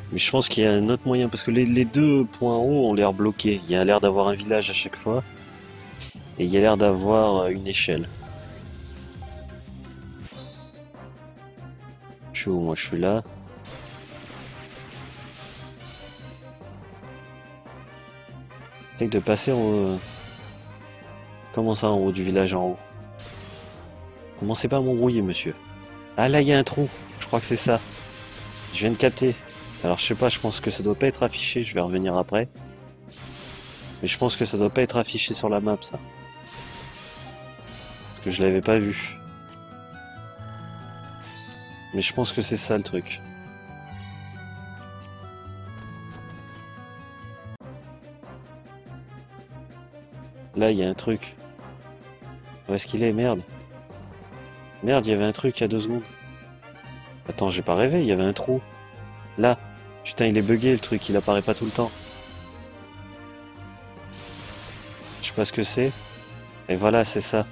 Mais je pense qu'il y a un autre moyen, parce que les deux points hauts ont l'air bloqués. Il y a l'air d'avoir un village à chaque fois, et il y a l'air d'avoir une échelle. Je suis où? Moi je suis là. Essaye de passer en haut. Comment ça en haut du village en haut? Commencez pas à m'embrouiller, monsieur. Ah là, il y a un trou. Je crois que c'est ça. Je viens de capter. Alors je sais pas, je pense que ça doit pas être affiché. Je vais revenir après. Mais je pense que ça doit pas être affiché sur la map, ça. Parce que je l'avais pas vu. Mais je pense que c'est ça le truc. Là, il y a un truc. Où est-ce qu'il est? Merde. Merde, il y avait un truc il y a 2 secondes. Attends, j'ai pas rêvé, il y avait un trou. Là. Putain, il est bugué le truc, il apparaît pas tout le temps. Je sais pas ce que c'est. Et voilà, c'est ça.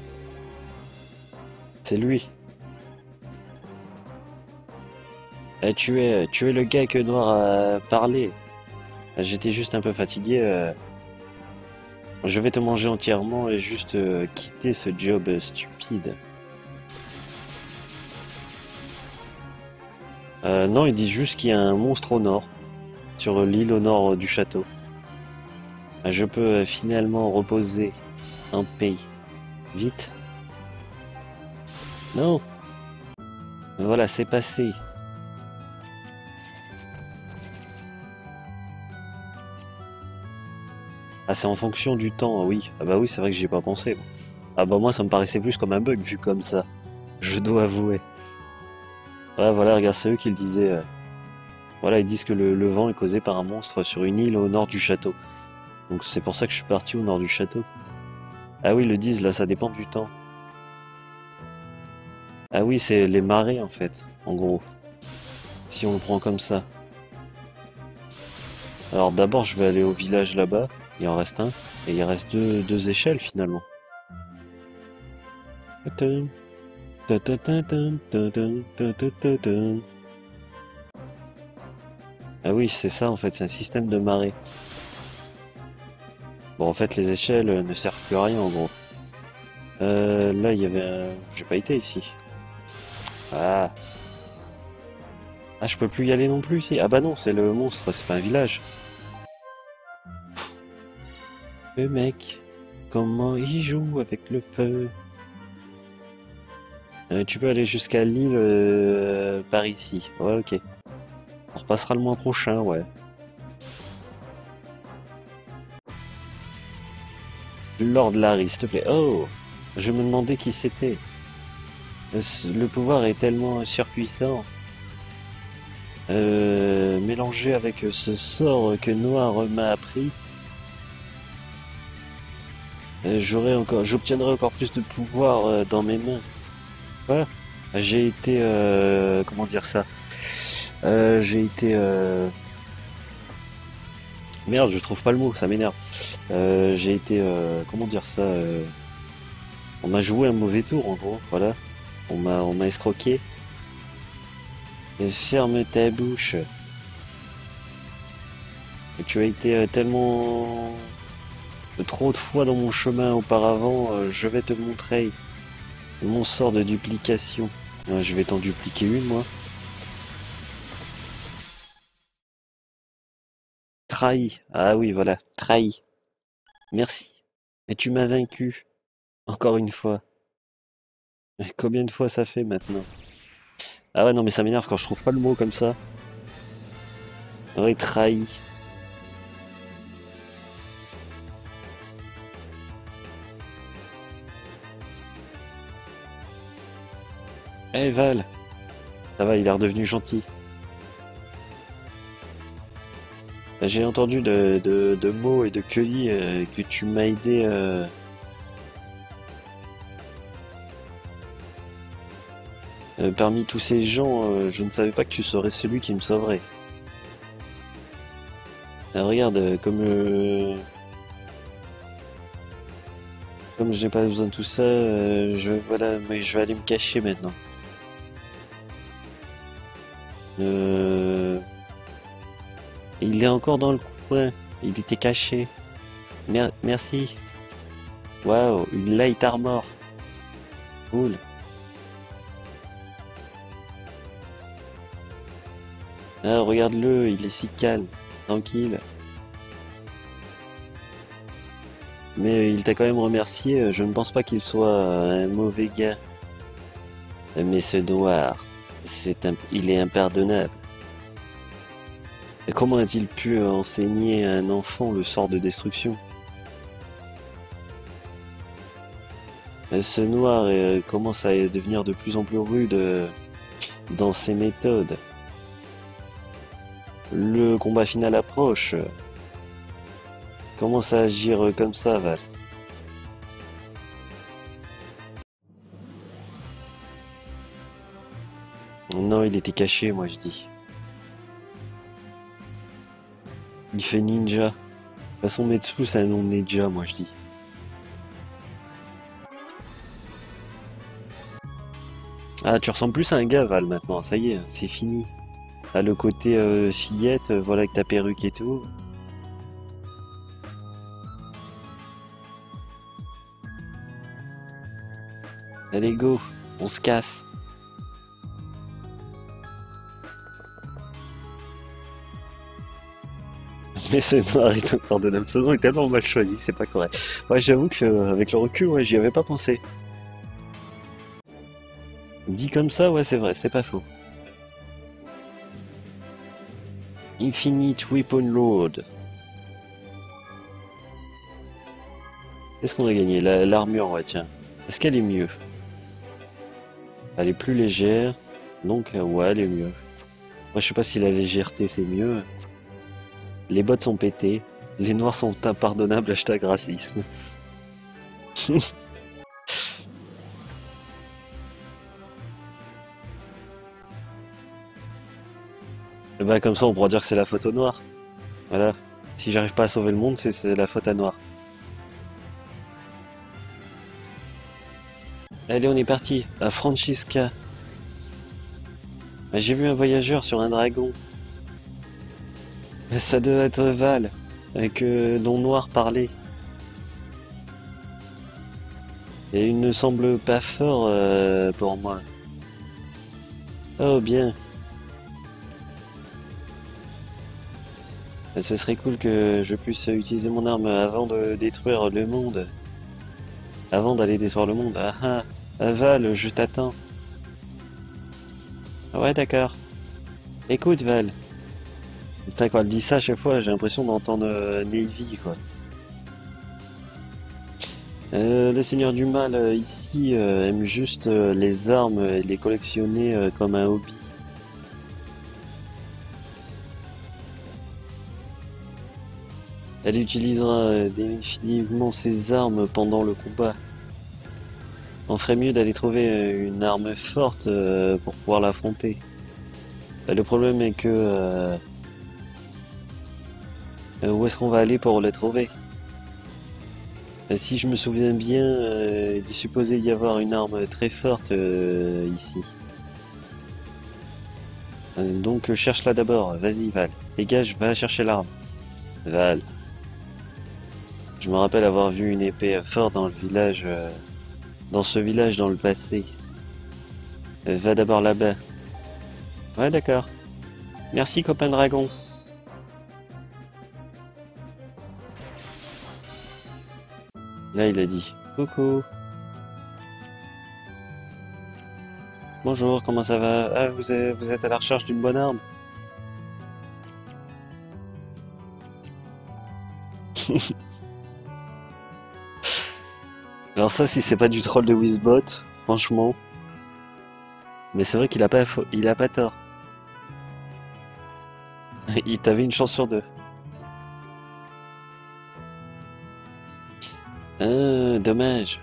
C'est lui. Tu es le gars que Noir a parlé. J'étais juste un peu fatigué. Je vais te manger entièrement et juste quitter ce job stupide. Non, ils disent juste qu'il y a un monstre au nord, sur l'île au nord du château. Je peux finalement reposer en paix. Vite. Non. Voilà, c'est passé. Ah, c'est en fonction du temps, oui. Ah bah oui, c'est vrai que j'y ai pas pensé. Ah bah moi, ça me paraissait plus comme un bug vu comme ça. Je dois avouer. Ouais, voilà, regarde, c'est eux qui le disaient. Voilà, ils disent que le vent est causé par un monstre sur une île au nord du château. Donc c'est pour ça que je suis parti au nord du château. Ah oui, ils le disent, là, ça dépend du temps. Ah oui, c'est les marées, en fait, en gros. Si on le prend comme ça. Alors d'abord, je vais aller au village là-bas. Il en reste un. Et il reste deux échelles, finalement. Ah oui, c'est ça, en fait, c'est un système de marée. Bon, en fait, les échelles ne servent plus à rien, en gros. Là, il y avait un... J'ai pas été ici. Ah. Ah, je peux plus y aller non plus ici. Ah bah non, c'est le monstre, c'est pas un village. Le mec, comment il joue avec le feu. Tu peux aller jusqu'à l'île par ici. Ouais, ok. On repassera le mois prochain, ouais. Lord Larry, s'il te plaît. Oh, je me demandais qui c'était. Le pouvoir est tellement surpuissant. Mélangé avec ce sort que Noir m'a appris, j'obtiendrai encore plus de pouvoir dans mes mains. Voilà. J'ai été, comment dire ça? J'ai été, merde, je trouve pas le mot, ça m'énerve. J'ai été, comment dire ça? On m'a joué un mauvais tour, en gros. Voilà. On m'a escroqué. Et ferme ta bouche. Et tu as été tellement trop de fois dans mon chemin auparavant. Je vais te montrer mon sort de duplication. Je vais t'en dupliquer une, moi. Trahi. Ah oui, voilà. Trahi. Merci. Mais tu m'as vaincu. Encore une fois. Mais combien de fois ça fait maintenant? Ah ouais, non, mais ça m'énerve quand je trouve pas le mot comme ça. Ouais, trahi. Eh Val, ça va, il est redevenu gentil. J'ai entendu de mots et de Cully que tu m'as aidé. Parmi tous ces gens, je ne savais pas que tu serais celui qui me sauverait. Regarde, comme j'ai pas besoin de tout ça, voilà, mais je vais aller me cacher maintenant. Il est encore dans le coin. Il était caché. Merci. Waouh, une light armor. Cool. Ah, regarde-le, il est si calme, tranquille. Mais il t'a quand même remercié, je ne pense pas qu'il soit un mauvais gars. Mais ce noir, il est impardonnable. Et comment a-t-il pu enseigner à un enfant le sort de destruction? Ce noir commence à devenir de plus en plus rude dans ses méthodes. Le combat final approche. Commence à agir comme ça, Val. Non, il était caché, moi je dis. Il fait ninja. De toute façon, Metsu, c'est un nom de ninja, moi je dis. Ah, tu ressembles plus à un gars, Val, maintenant. Ça y est, c'est fini. Ah, le côté fillette, voilà, avec ta perruque et tout. Allez, go, on se casse. Mais ce noir est impardonnable. Ce nom est tellement mal choisi, c'est pas correct. Ouais, j'avoue que avec le recul, ouais, j'y avais pas pensé. Dit comme ça, ouais, c'est vrai, c'est pas faux. Infinite Weapon Load. Qu'est-ce qu'on a gagné? L'armure, ouais, tiens. Est-ce qu'elle est mieux? Elle est plus légère, donc ouais, elle est mieux. Moi, je sais pas si la légèreté c'est mieux. Les bottes sont pétées. Les noirs sont impardonnables, hashtag racisme. Et bah, comme ça, on pourra dire que c'est la faute au noir. Voilà. Si j'arrive pas à sauver le monde, c'est la faute à noir. Allez, on est parti. À Francisca. Ah, j'ai vu un voyageur sur un dragon. Ça doit être Val, dont Noir parlait. Et il ne semble pas fort pour moi. Oh bien. Ce serait cool que je puisse utiliser mon arme avant de détruire le monde. Avant d'aller détruire le monde. Ah ah, Val, je t'attends. Ouais, d'accord. Écoute, Val. Putain, quand elle dit ça à chaque fois, j'ai l'impression d'entendre Navy, quoi. Le Seigneur du Mal, ici, aime juste les armes et les collectionner comme un hobby. Elle utilisera définitivement ses armes pendant le combat. On ferait mieux d'aller trouver une arme forte pour pouvoir l'affronter. Le problème est que... où est-ce qu'on va aller pour le trouver? Si je me souviens bien, il est supposé y avoir une arme très forte ici. Donc cherche-la d'abord, vas-y Val. Dégage, va chercher l'arme. Val. Je me rappelle avoir vu une épée forte dans le village... dans ce village dans le passé. Va d'abord là-bas. Ouais, d'accord. Merci, copain dragon. Là, il a dit coucou. Bonjour, comment ça va? Ah, vous êtes à la recherche d'une bonne arme? Alors ça, si c'est pas du troll de Wizbot, franchement. Mais c'est vrai qu'il a pas tort. Il t'avait une chance sur deux. Dommage.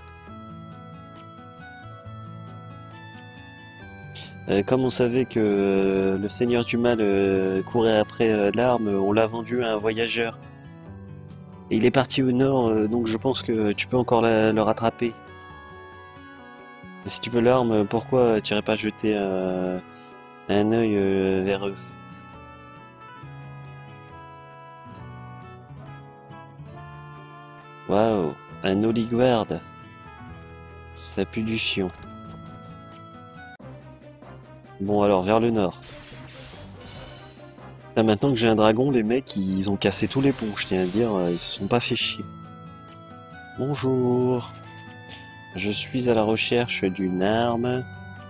Comme on savait que le Seigneur du Mal courait après l'arme, on l'a vendu à un voyageur. Et il est parti au nord, donc je pense que tu peux encore le rattraper. Si tu veux l'arme, pourquoi tu irais pas jeter un œil vers eux? Waouh, un Oliguard. Ça pue du chion. Bon alors, vers le nord. Là, maintenant que j'ai un dragon, les mecs, ils ont cassé tous les ponts, je tiens à dire, ils se sont pas fait chier. Bonjour. Je suis à la recherche d'une arme.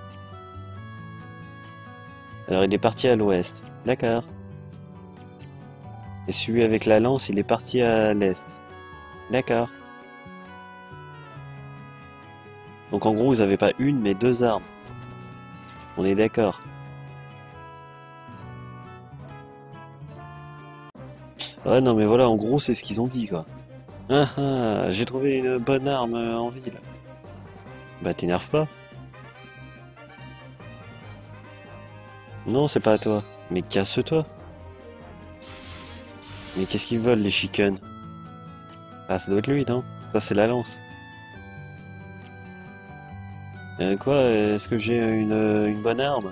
Alors, il est parti à l'ouest. D'accord. Et celui avec la lance, il est parti à l'est. D'accord. Donc en gros, vous avez pas une, mais deux armes. On est d'accord. Ouais, non, mais voilà, en gros, c'est ce qu'ils ont dit, quoi. Ah ah, j'ai trouvé une bonne arme en ville. Bah, t'énerve pas. Non, c'est pas à toi. Mais casse-toi. Mais qu'est-ce qu'ils veulent, les chickens? Ah, ça doit être lui, non? Ça, c'est la lance. Quoi? Est-ce que j'ai une bonne arme?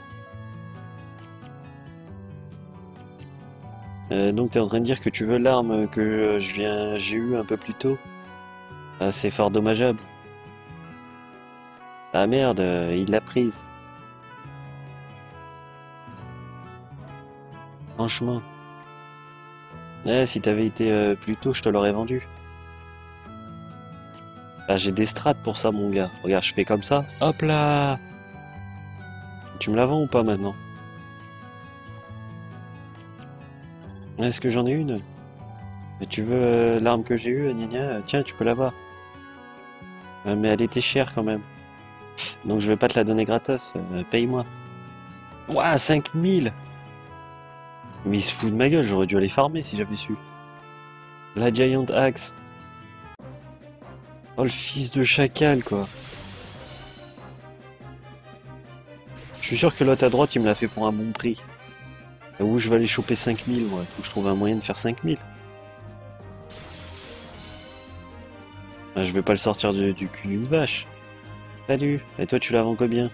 Donc t'es en train de dire que tu veux l'arme que j'ai eue un peu plus tôt? Ah, c'est fort dommageable. Ah merde, il l'a prise. Franchement. Si t'avais été plus tôt, je te l'aurais vendu. Ah, j'ai des strats pour ça, mon gars. Regarde, je fais comme ça. Hop là! Tu me la vends ou pas maintenant? Est-ce que j'en ai une? Mais tu veux l'arme que j'ai eue, gna gna? Tiens, tu peux l'avoir. Mais elle était chère quand même. Donc je vais pas te la donner gratos. Paye-moi. Ouah, 5000! Mais il se fout de ma gueule, j'aurais dû aller farmer si j'avais su. La Giant Axe. Oh, le fils de chacal, quoi. Je suis sûr que l'autre à droite, il me l'a fait pour un bon prix. Et où je vais aller choper 5000, moi. Faut que je trouve un moyen de faire 5000. Ah, je vais pas le sortir du cul d'une vache. Salut. Et toi, tu la vends combien?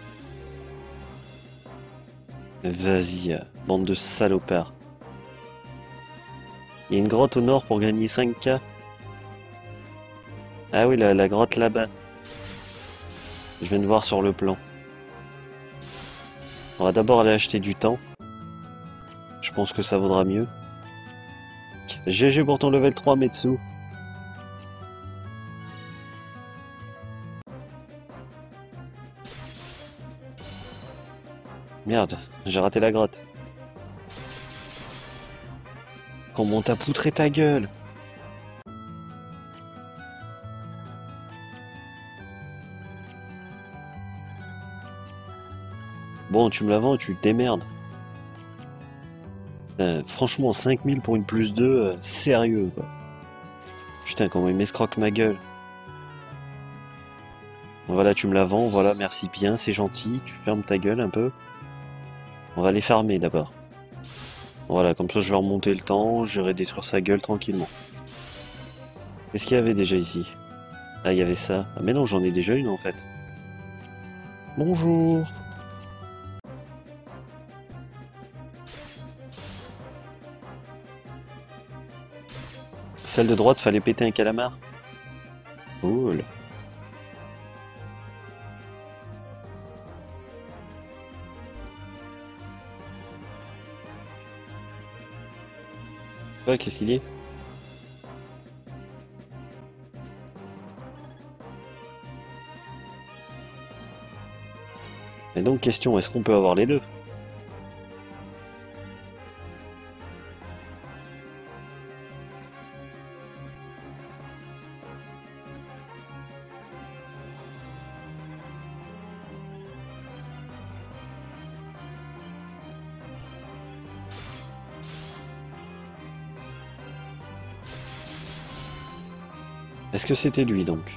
Vas-y, bande de salopards. Il y a une grotte au nord pour gagner 5K. Ah oui, la grotte là-bas. Je viens de voir sur le plan. On va d'abord aller acheter du temps. Je pense que ça vaudra mieux. GG pour ton level 3, Metsu. Merde, j'ai raté la grotte. Comment t'as poutré ta gueule? Bon, tu me la vends, tu te démerdes. Franchement, 5000 pour une plus 2, sérieux, quoi. Putain, comment il m'escroque ma gueule. Voilà, tu me la vends, voilà, merci bien, c'est gentil, tu fermes ta gueule un peu. On va les farmer d'abord. Voilà, comme ça je vais remonter le temps, j'irai détruire sa gueule tranquillement. Qu'est-ce qu'il y avait déjà ici? Ah, il y avait ça. Ah mais non, j'en ai déjà une en fait. Bonjour. Celle de droite, fallait péter un calamar. Cool. Ouais, qu'est-ce qu'il y a? Et donc, question, est-ce qu'on peut avoir les deux? Est-ce que c'était lui donc?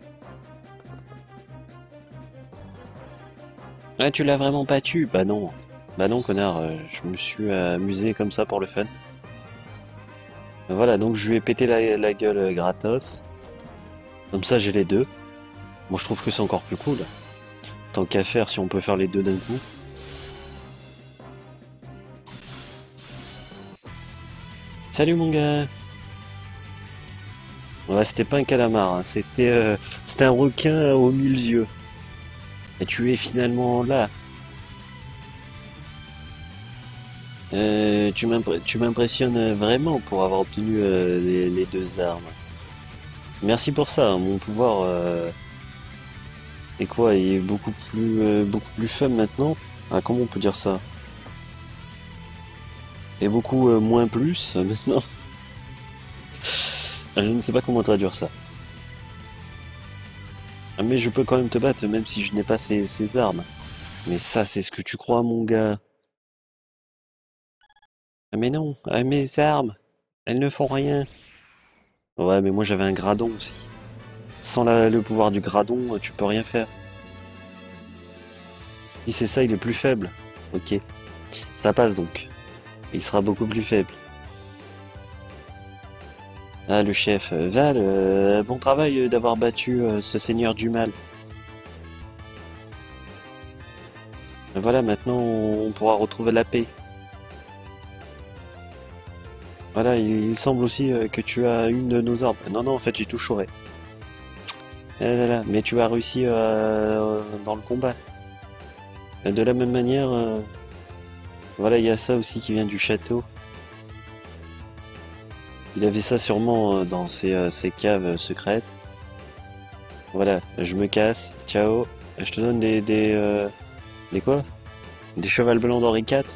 Ah, tu l'as vraiment pas tué? Bah non. Bah non, connard, je me suis amusé comme ça pour le fun. Voilà, donc je lui ai pété la gueule gratos. Comme ça, j'ai les deux. Bon, je trouve que c'est encore plus cool. Tant qu'à faire, si on peut faire les deux d'un coup. Salut mon gars! Ouais, c'était pas un calamar, hein, c'était un requin aux 1000 yeux. Et tu es finalement là. Tu m'impressionnes vraiment pour avoir obtenu les deux armes. Merci pour ça, hein, mon pouvoir est quoi? Il est beaucoup plus faible maintenant. Ah, comment on peut dire ça? Et beaucoup moins plus maintenant. Je ne sais pas comment traduire ça. Ah, mais je peux quand même te battre, même si je n'ai pas ces armes. Mais ça, c'est ce que tu crois, mon gars. Ah, mais non, ah, mes armes, elles ne font rien. Ouais, mais moi j'avais un gradon aussi. Sans le pouvoir du gradon, tu peux rien faire. Si c'est ça, il est plus faible. Ok, ça passe donc. Il sera beaucoup plus faible. Ah, le chef. Val, bon travail d'avoir battu ce seigneur du mal. Voilà, maintenant on pourra retrouver la paix. Voilà, il semble aussi que tu as une de nos armes. Non, non, en fait, j'ai tout chouré. Ah là là, mais tu as réussi dans le combat. De la même manière, voilà, il y a ça aussi qui vient du château. Il avait ça sûrement dans ses caves secrètes. Voilà, je me casse. Ciao. Je te donne des quoi? Des chevals blancs d'Henri IV.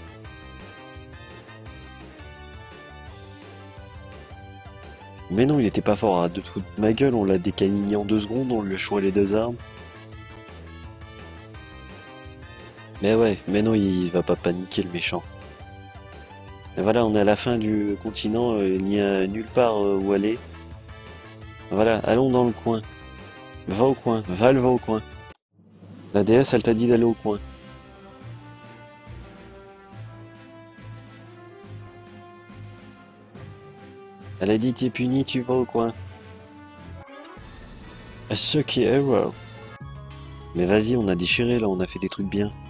Mais non, il était pas fort, arrête de te foutre de ma gueule, on l'a décanillé en 2 secondes, on lui a chouré les deux armes. Mais ouais, mais non, il va pas paniquer le méchant. Et voilà, on est à la fin du continent, il n'y a nulle part où aller. Voilà, allons dans le coin. Va au coin, Val va au coin. La déesse, elle t'a dit d'aller au coin. Elle a dit t'es puni, tu vas au coin. Ce qui est hero. Mais vas-y, on a déchiré là, on a fait des trucs bien.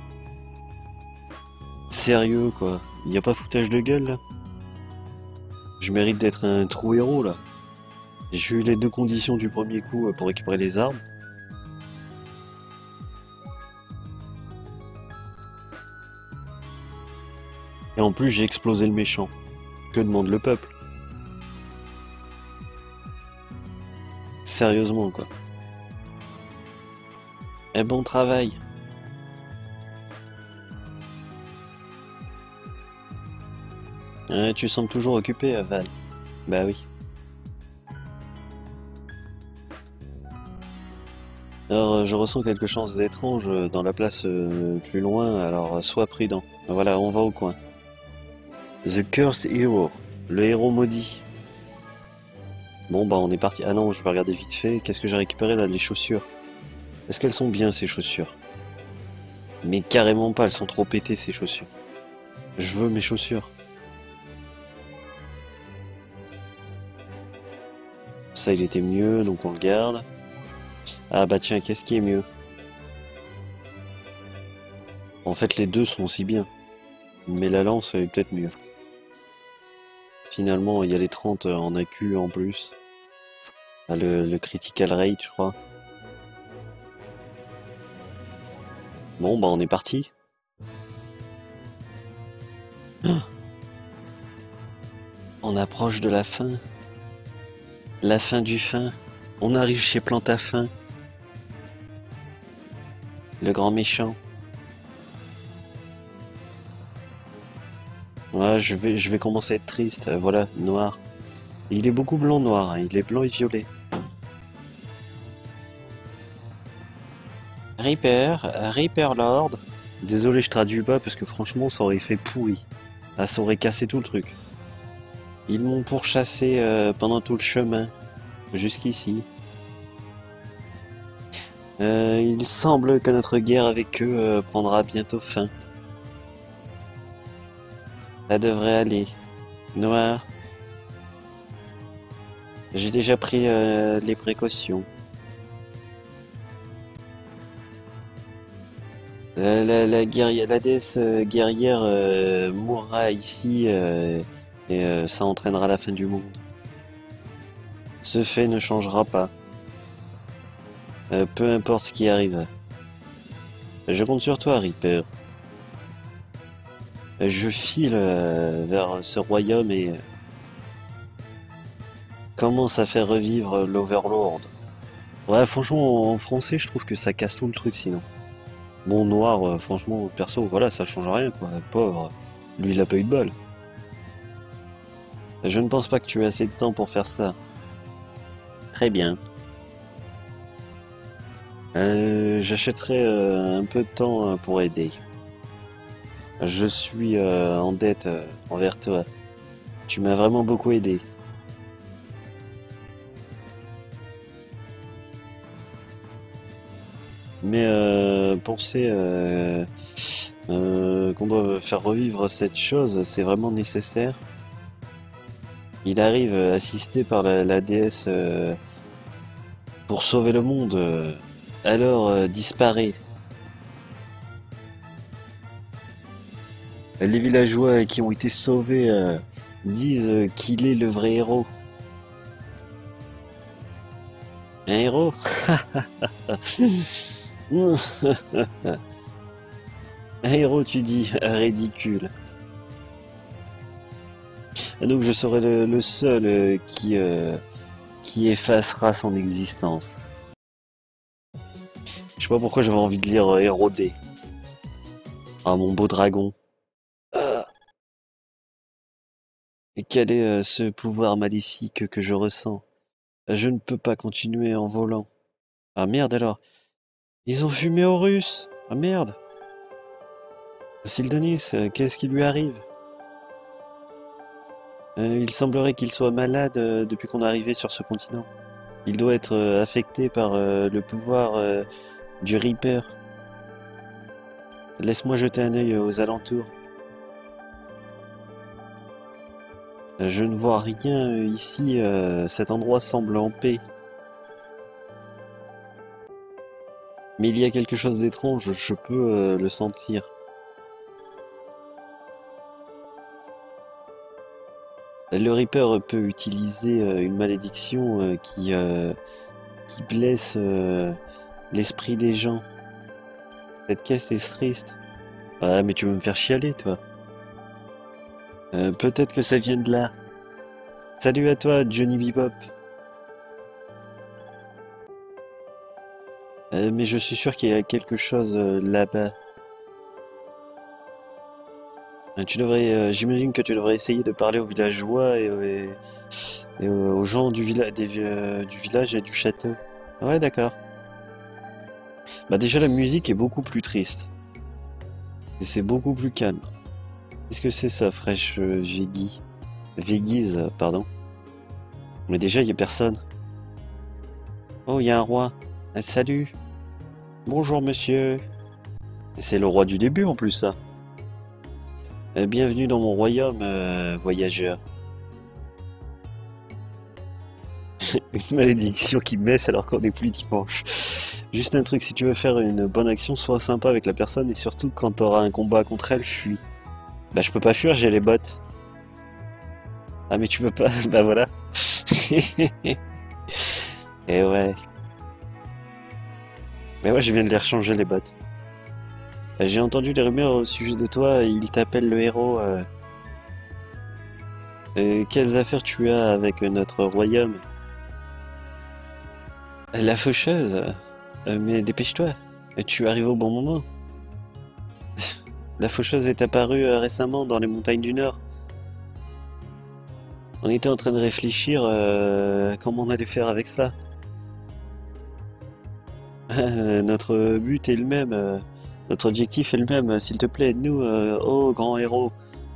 Sérieux quoi, y a pas foutage de gueule là? Je mérite d'être un true héros là. J'ai eu les deux conditions du premier coup pour récupérer les armes. Et en plus j'ai explosé le méchant. Que demande le peuple? Sérieusement quoi. Eh bon travail. Tu sembles toujours occupé, Val. Bah oui. Alors, je ressens quelque chose d'étrange dans la place plus loin, alors sois prudent. Voilà, on va au coin. The Cursed Hero, le héros maudit. Bon bah on est parti. Ah non, je vais regarder vite fait. Qu'est-ce que j'ai récupéré là? Les chaussures. Est-ce qu'elles sont bien ces chaussures? Mais carrément pas, elles sont trop pétées ces chaussures. Je veux mes chaussures. Ça il était mieux, donc on le garde. Ah bah tiens, qu'est-ce qui est mieux? En fait les deux sont aussi bien. Mais la lance est peut-être mieux. Finalement il y a les 30 en AQ en plus. Ah, le critical rate je crois. Bon bah on est parti. On approche de la fin. La fin du fin. On arrive chez Plantafin. Le grand méchant. Ouais, je vais commencer à être triste. Voilà, noir. Il est beaucoup blanc-noir, hein. Il est blanc et violet. Reaper Lord. Désolé, je traduis pas parce que franchement, ça aurait fait pourri. Ah, ça aurait cassé tout le truc. Ils m'ont pourchassé pendant tout le chemin, jusqu'ici. Il semble que notre guerre avec eux prendra bientôt fin. Ça devrait aller. Noir. J'ai déjà pris les précautions. La déesse guerrière mourra ici et ça entraînera la fin du monde. Ce fait ne changera pas. Peu importe ce qui arrive. Je compte sur toi, Reaper. Je file vers ce royaume et commence à faire revivre l'Overlord. Ouais, franchement, en français, je trouve que ça casse tout le truc sinon. Bon, noir, franchement, perso, voilà, ça change rien, quoi. Pauvre, lui, il a pas eu de bol. Je ne pense pas que tu aies assez de temps pour faire ça. Très bien. J'achèterai un peu de temps pour aider. Je suis en dette envers toi. Tu m'as vraiment beaucoup aidé. Mais penser qu'on doit faire revivre cette chose, c'est vraiment nécessaire. Il arrive assisté par la déesse pour sauver le monde, alors disparaît. Les villageois qui ont été sauvés disent qu'il est le vrai héros. Un héros? Un héros, tu dis? Ridicule. Donc je serai le seul qui effacera son existence. Je sais pas pourquoi j'avais envie de lire Hérodé. Ah, mon beau dragon. Et quel est ce pouvoir maléfique que je ressens? Je ne peux pas continuer en volant. Ah merde alors. Ils ont fumé Horus. Ah merde. Syldanis, qu'est-ce qui lui arrive? Il semblerait qu'il soit malade depuis qu'on est arrivé sur ce continent. Il doit être affecté par le pouvoir du Reaper. Laisse-moi jeter un œil aux alentours. Je ne vois rien ici, cet endroit semble en paix. Mais il y a quelque chose d'étrange, je peux le sentir. Le Reaper peut utiliser une malédiction qui blesse l'esprit des gens. Cette caisse est triste. Ah, mais tu veux me faire chialer, toi. Peut-être que ça vient de là. Salut à toi, Johnny Bebop. Mais je suis sûr qu'il y a quelque chose là-bas. J'imagine que tu devrais essayer de parler aux villageois et aux gens du village et du château. Ouais, d'accord. Bah déjà la musique est beaucoup plus triste. Et c'est beaucoup plus calme. Qu'est-ce que c'est ça, fraîche Véguise, pardon. Mais déjà, il y a personne. Oh, il y a un roi. Ah, salut. Bonjour, monsieur. C'est le roi du début, en plus, ça. Bienvenue dans mon royaume, voyageur. Une malédiction qui messe alors qu'on n'est plus dimanche. Juste un truc, si tu veux faire une bonne action, sois sympa avec la personne et surtout quand t'auras un combat contre elle, fuis. Bah je peux pas fuir, j'ai les bottes. Ah mais tu peux pas, bah voilà. Et ouais. Mais ouais, je viens de les rechanger les bottes. J'ai entendu les rumeurs au sujet de toi, il t'appelle le héros. Quelles affaires tu as avec notre royaume? La faucheuse? Mais dépêche-toi, tu arrives au bon moment. La faucheuse est apparue récemment dans les montagnes du Nord. On était en train de réfléchir comment on allait faire avec ça. Notre but est le même, notre objectif est le même. S'il te plaît, aide-nous, oh grand héros.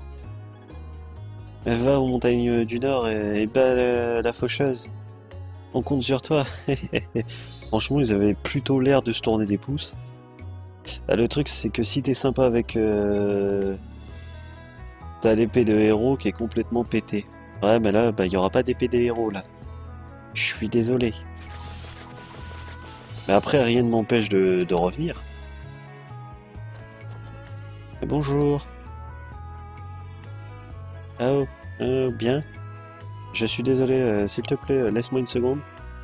Va aux montagnes du Nord et bats la faucheuse. On compte sur toi. Franchement, ils avaient plutôt l'air de se tourner des pouces. Le truc, c'est que si t'es sympa avec t'as l'épée de héros qui est complètement pétée. Ouais, mais là, bah, y aura pas d'épée de héros, là. Je suis désolé. Mais après, rien ne m'empêche de revenir. Bonjour. Oh, bien. Je suis désolé, s'il te plaît, laisse-moi une seconde.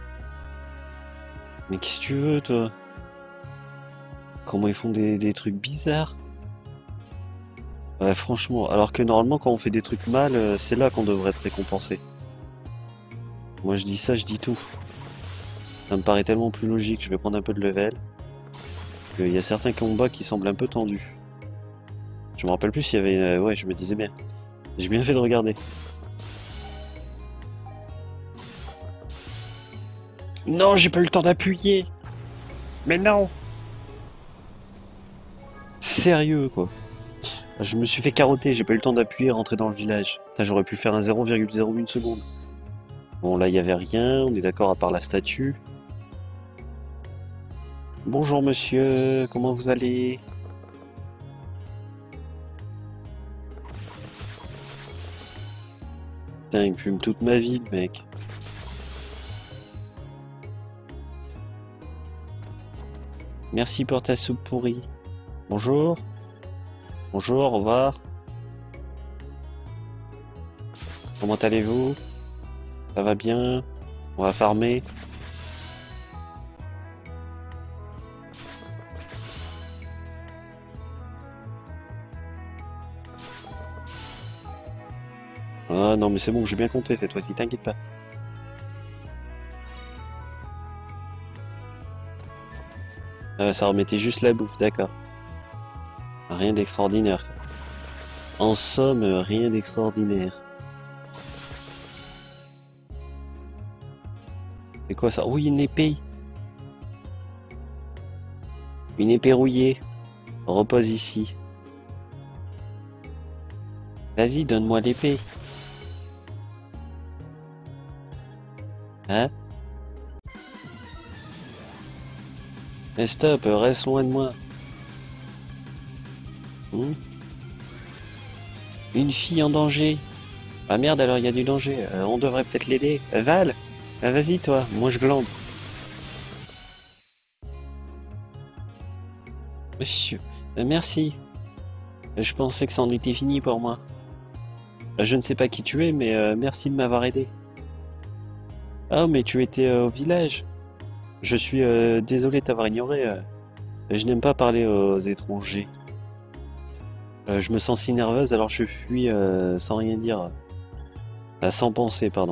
Mais qu'est-ce que tu veux, toi? Comment ils font des trucs bizarres? Ouais, franchement, alors que normalement, quand on fait des trucs mal, c'est là qu'on devrait être récompensé. Moi, je dis ça, je dis tout. Ça me paraît tellement plus logique, je vais prendre un peu de level. Il y a certains combats qui semblent un peu tendus. Je me rappelle plus s'il y avait... ouais, je me disais bien. J'ai bien fait de regarder. Non, j'ai pas eu le temps d'appuyer. Mais non. Sérieux, quoi. Je me suis fait carotter, j'ai pas eu le temps d'appuyer et rentrer dans le village. J'aurais pu faire un 0,01 seconde. Bon, là, il y avait rien, on est d'accord à part la statue. Bonjour, monsieur, comment vous allez? Putain, il me fume toute ma vie, le mec. Merci pour ta soupe pourrie. Bonjour. Bonjour, au revoir. Comment allez-vous? Ça va bien? On va farmer. Ah non, mais c'est bon, j'ai bien compté cette fois-ci, t'inquiète pas. Ça remettait juste la bouffe, d'accord. Rien d'extraordinaire. En somme, rien d'extraordinaire. C'est quoi ça? Oui, une épée. Une épée rouillée. Repose ici. Vas-y, donne-moi l'épée. Hein? Mais stop, reste loin de moi. Hmm? Une fille en danger. Ah merde, alors il y a du danger. On devrait peut-être l'aider. Val, vas-y toi, moi je glande. Monsieur, merci. Je pensais que ça en était fini pour moi. Je ne sais pas qui tu es, mais merci de m'avoir aidé. Ah, mais tu étais au village. Je suis désolé de t'avoir ignoré. Je n'aime pas parler aux étrangers. Je me sens si nerveuse, alors je fuis sans rien dire. Sans penser, pardon.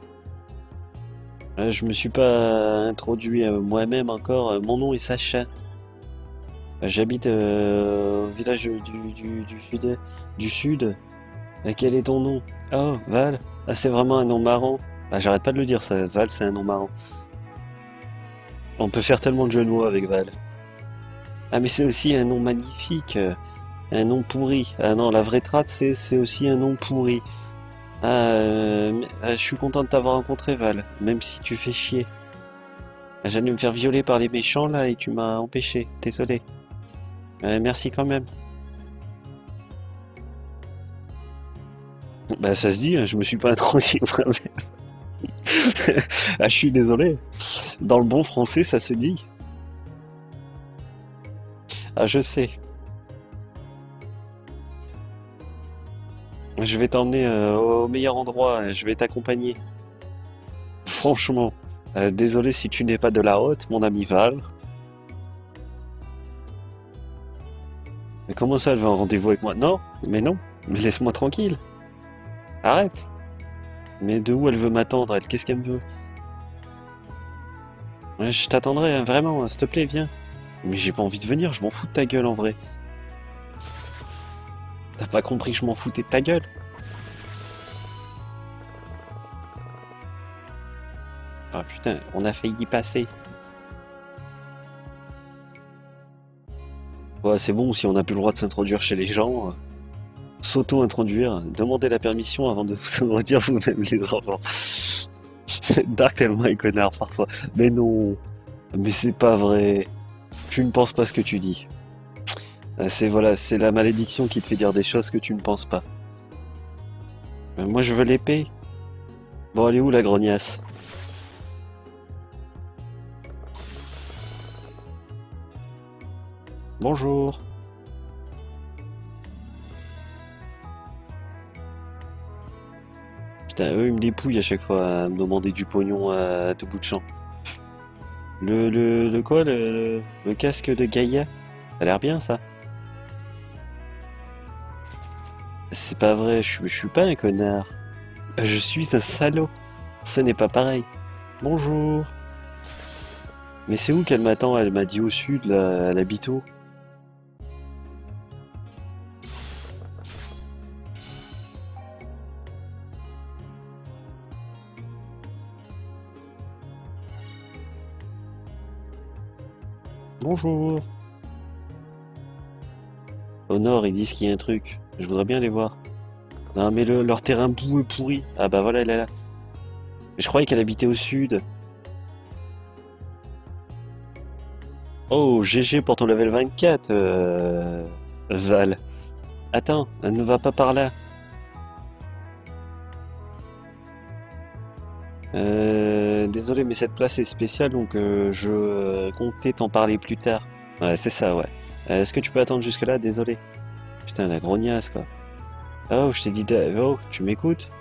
Je me suis pas introduit moi-même encore. Mon nom est Sacha. J'habite au village du sud. Quel est ton nom? Oh, Val. Ah, c'est vraiment un nom marrant. Ah, j'arrête pas de le dire, ça. Val, c'est un nom marrant. On peut faire tellement de jeux de mots avec Val. Ah, mais c'est aussi un nom magnifique. Un nom pourri. Ah non, la vraie trad, c'est aussi un nom pourri. Je suis content de t'avoir rencontré, Val, même si tu fais chier. J'allais me faire violer par les méchants, là, et tu m'as empêché. Désolé. Merci quand même. Bah, ça se dit, hein, je me suis pas introduit vraiment. Ah, je suis désolé. Dans le bon français, ça se dit. Ah, je sais. Je vais t'emmener au meilleur endroit, je vais t'accompagner. Franchement, désolé si tu n'es pas de la haute, mon ami Val. Mais comment ça, elle veut un rendez-vous avec moi? Non, mais non, mais laisse-moi tranquille. Arrête. Mais de où elle veut m'attendre, elle? Qu'est-ce qu'elle me veut? Ouais, je t'attendrai, hein, vraiment, s'il te plaît, viens. Mais j'ai pas envie de venir, je m'en fous de ta gueule en vrai. T'as pas compris que je m'en foutais de ta gueule? Ah putain, on a failli y passer. Ouais, c'est bon, si on n'a plus le droit de s'introduire chez les gens, s'auto-introduire, demander la permission avant de vous introduire vous-même les enfants. Dark tellement est connard parfois. Mais non, mais c'est pas vrai. Tu ne penses pas ce que tu dis. C'est voilà, c'est la malédiction qui te fait dire des choses que tu ne penses pas. Moi je veux l'épée. Bon, elle est où la grognasse? Bonjour. Putain, eux ils me dépouillent à chaque fois à me demander du pognon à tout bout de champ. Le quoi le casque de Gaïa? Ça a l'air bien ça. C'est pas vrai, je suis pas un connard. Je suis un salaud. Ce n'est pas pareil. Bonjour. Mais c'est où qu'elle m'attend? Elle m'a dit au sud, là, elle habite où? Bonjour. Au nord, ils disent qu'il y a un truc. Je voudrais bien les voir. Non, mais leur terrain boueux pourri. Ah bah voilà, elle est là. Mais je croyais qu'elle habitait au sud. Oh, GG pour ton level 24, Val. Attends, elle ne va pas par là. Désolé, mais cette place est spéciale, donc je comptais t'en parler plus tard. Ouais, c'est ça, ouais. Est-ce que tu peux attendre jusque-là? Désolé. Putain, la grognasse, quoi. Oh, je t'ai dit... Oh, tu m'écoutes?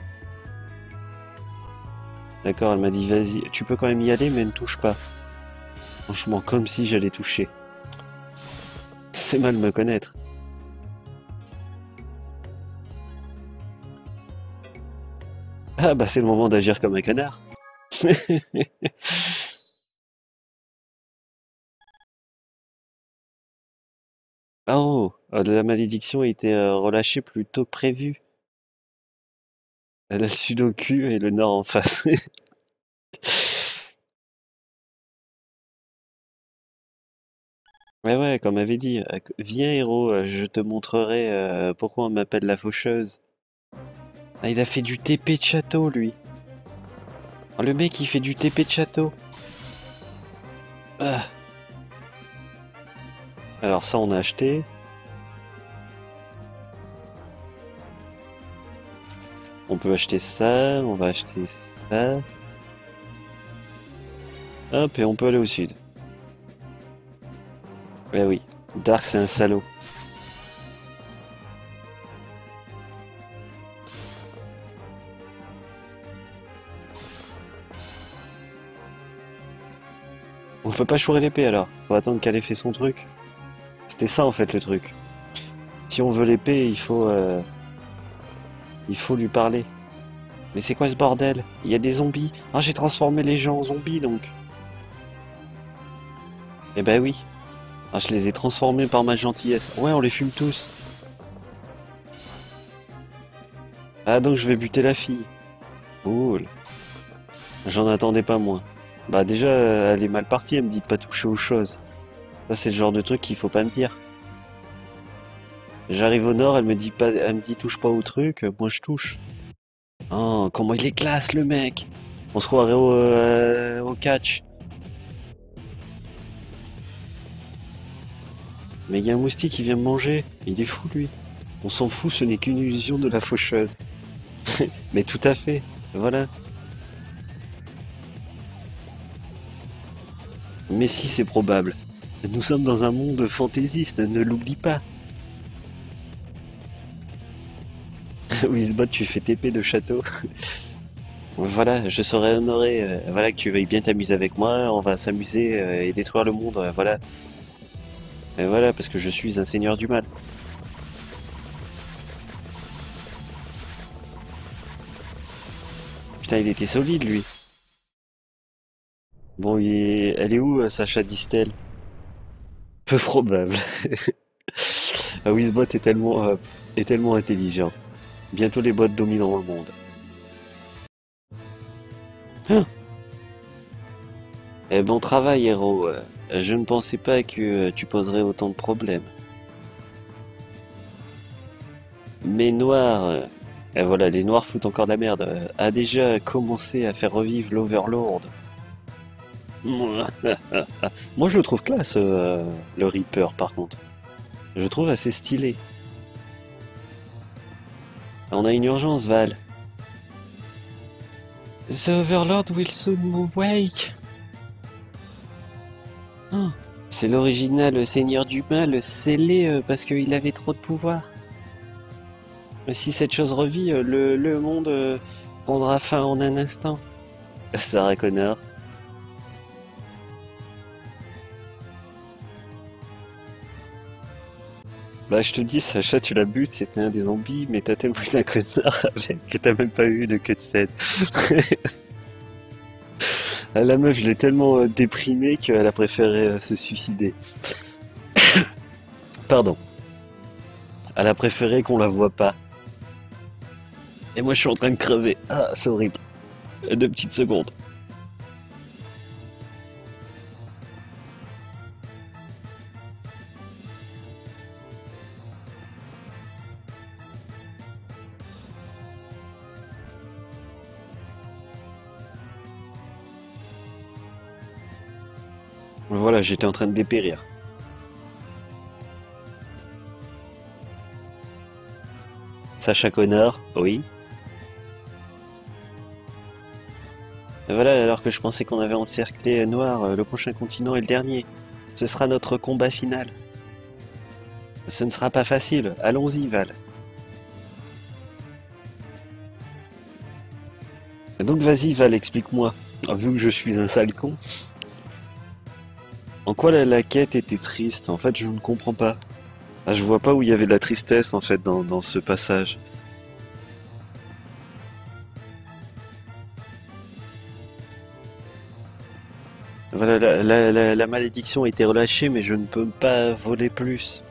D'accord, elle m'a dit, vas-y, tu peux quand même y aller, mais ne touche pas. Franchement, comme si j'allais toucher. C'est mal me connaître. Ah bah c'est le moment d'agir comme un canard. Oh, la malédiction a été relâchée plus tôt que prévu. Elle a le sud au cul et le nord en face. Ouais ouais, comme avait dit, viens héros, je te montrerai pourquoi on m'appelle la faucheuse. Ah, il a fait du TP de château lui. Oh, le mec il fait du TP de château. Ah. Alors ça on a acheté. On peut acheter ça, on va acheter ça. Hop, et on peut aller au sud. Eh oui, Dark c'est un salaud. On peut pas chourer l'épée alors, faut attendre qu'elle ait fait son truc. C'était ça en fait le truc. Si on veut l'épée, il faut lui parler. Mais c'est quoi ce bordel? Il y a des zombies. Ah, j'ai transformé les gens en zombies donc. Eh ben oui. Ah, je les ai transformés par ma gentillesse. Ouais, on les fume tous. Ah, donc je vais buter la fille. Cool. J'en attendais pas moins. Bah déjà, elle est mal partie, elle me dit de pas toucher aux choses. Ça, c'est le genre de truc qu'il faut pas me dire. J'arrive au nord, elle me dit pas, elle me dit touche pas au truc, moi je touche. Oh, comment il est classe le mec! On se croirait au catch. Mais il y a un moustique qui vient me manger. Il est fou lui. On s'en fout, ce n'est qu'une illusion de la faucheuse. Mais tout à fait, voilà. Mais si c'est probable. Nous sommes dans un monde fantaisiste, ne l'oublie pas. Wizbot, tu fais TP de château. Voilà, je serais honoré, voilà, que tu veuilles bien t'amuser avec moi, on va s'amuser et détruire le monde, voilà. Et voilà, parce que je suis un seigneur du mal. Putain, il était solide, lui. Bon, elle est où, Sacha Distel? Peu probable. Ah, Wizbot est tellement intelligent. Bientôt les bots domineront le monde. Hein. Eh bon travail, héros. Je ne pensais pas que tu poserais autant de problèmes. Mais Noir, et voilà, les Noirs foutent encore de la merde, a déjà commencé à faire revivre l'Overlord. Moi je le trouve classe, le Reaper par contre. Je le trouve assez stylé. On a une urgence, Val. The Overlord will soon wake. Oh, c'est l'original Seigneur du Mal scellé parce qu'il avait trop de pouvoir. Si cette chose revit, le monde prendra fin en un instant. Sarah Connor. Bah je te dis, Sacha, tu la butes, c'était un des zombies, mais t'as tellement été un connard avec que t'as même pas eu de cutscene. La meuf, je l'ai tellement déprimée qu'elle a préféré se suicider. Pardon. Elle a préféré qu'on la voit pas. Et moi je suis en train de crever. Ah, c'est horrible. 2 petites secondes. Voilà, j'étais en train de dépérir. Sacha Connor, oui. Et voilà, alors que je pensais qu'on avait encerclé Noir, le prochain continent est le dernier. Ce sera notre combat final. Ce ne sera pas facile. Allons-y, Val. Donc vas-y, Val, explique-moi. Vu que je suis un sale con. En quoi la quête était triste? En fait, je ne comprends pas. Ah, je vois pas où il y avait de la tristesse, en fait, dans ce passage. Voilà, la malédiction a été relâchée, mais je ne peux pas voler plus.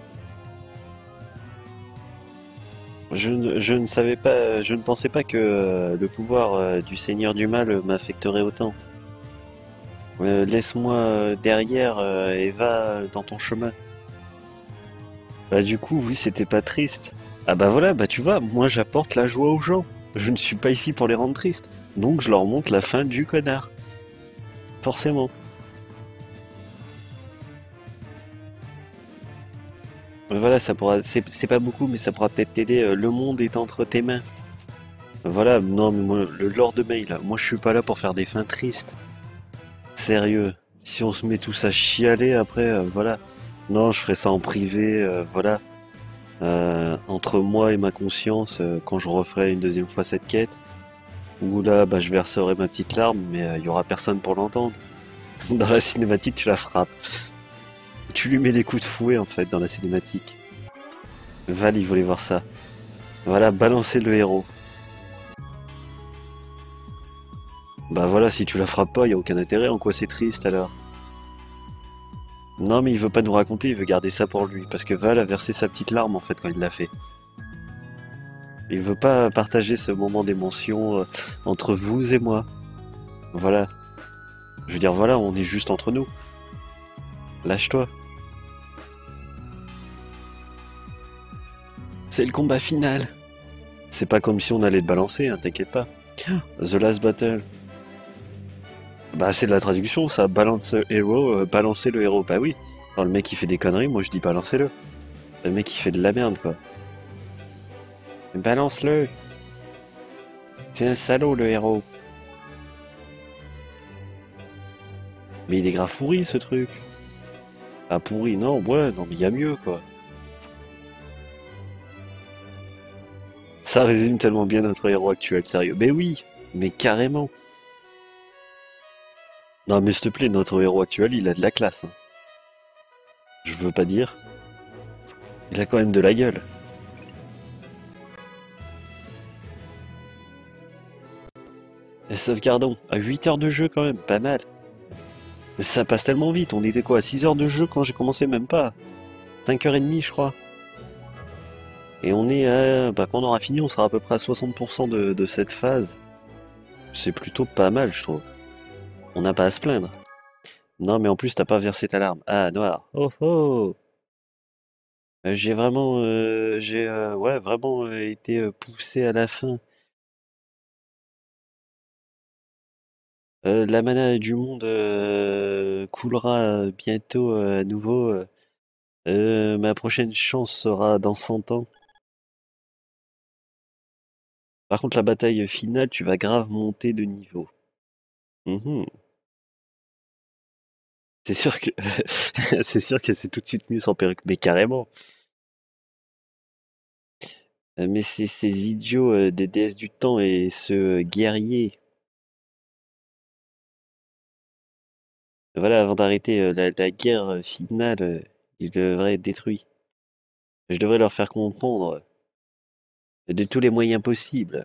Je ne savais pas, je ne pensais pas que le pouvoir du Seigneur du Mal m'affecterait autant. Laisse-moi derrière et va dans ton chemin. Bah du coup, oui, c'était pas triste. Ah bah voilà, bah tu vois, moi j'apporte la joie aux gens. Je ne suis pas ici pour les rendre tristes. Donc je leur montre la fin du connard. Forcément. Voilà, ça pourra, c'est pas beaucoup, mais ça pourra peut-être t'aider. Le monde est entre tes mains. Voilà, non, mais moi, le Lord de Mail, moi je suis pas là pour faire des fins tristes. Sérieux. Si on se met tous à chialer après, voilà. Non, je ferai ça en privé, voilà. Entre moi et ma conscience, quand je referai une deuxième fois cette quête. Où là, bah, je verserai ma petite larme, mais il y aura personne pour l'entendre. Dans la cinématique, tu la frappes. Tu lui mets des coups de fouet, en fait, dans la cinématique. Val, il voulait voir ça. Voilà, balancer le héros. Bah voilà, si tu la frappes pas, y a aucun intérêt, en quoi c'est triste alors? Non mais il veut pas nous raconter, il veut garder ça pour lui, parce que Val a versé sa petite larme en fait quand il l'a fait. Il veut pas partager ce moment d'émotion entre vous et moi. Voilà. Je veux dire voilà, on est juste entre nous. Lâche-toi. C'est le combat final. C'est pas comme si on allait te balancer, hein, t'inquiète pas. The Last Battle. Bah c'est de la traduction ça, balance le héros, balancer le héros. Bah oui. Quand le mec il fait des conneries, moi je dis balancez-le. Le mec il fait de la merde quoi. Balance-le. C'est un salaud le héros. Mais il est grave pourri ce truc. Ah pourri, non, ouais, non mais il y a mieux quoi. Ça résume tellement bien notre héros actuel, sérieux. Mais oui, mais carrément. Non mais s'il te plaît, notre héros actuel, il a de la classe, hein. Je veux pas dire. Il a quand même de la gueule. Et sauvegardons, à 8 heures de jeu quand même, pas mal. Mais ça passe tellement vite, on était quoi, à 6 heures de jeu quand j'ai commencé, même pas. 5h30 je crois. Et on est à... Bah quand on aura fini, on sera à peu près à 60% de cette phase. C'est plutôt pas mal je trouve. On n'a pas à se plaindre. Non mais en plus t'as pas versé ta larme. Ah noir. Oh oh. J'ai vraiment, ouais vraiment été poussé à la fin. La mana du monde coulera bientôt à nouveau. Ma prochaine chance sera dans 100 ans. Par contre, la bataille finale, tu vas grave monter de niveau. Mhm. C'est sûr que c'est sûr que c'est tout de suite mieux sans perruque, mais carrément. Mais c'est ces idiots des déesses du temps et ce guerrier. Voilà, avant d'arrêter la guerre finale, ils devraient être détruits. Je devrais leur faire comprendre de tous les moyens possibles.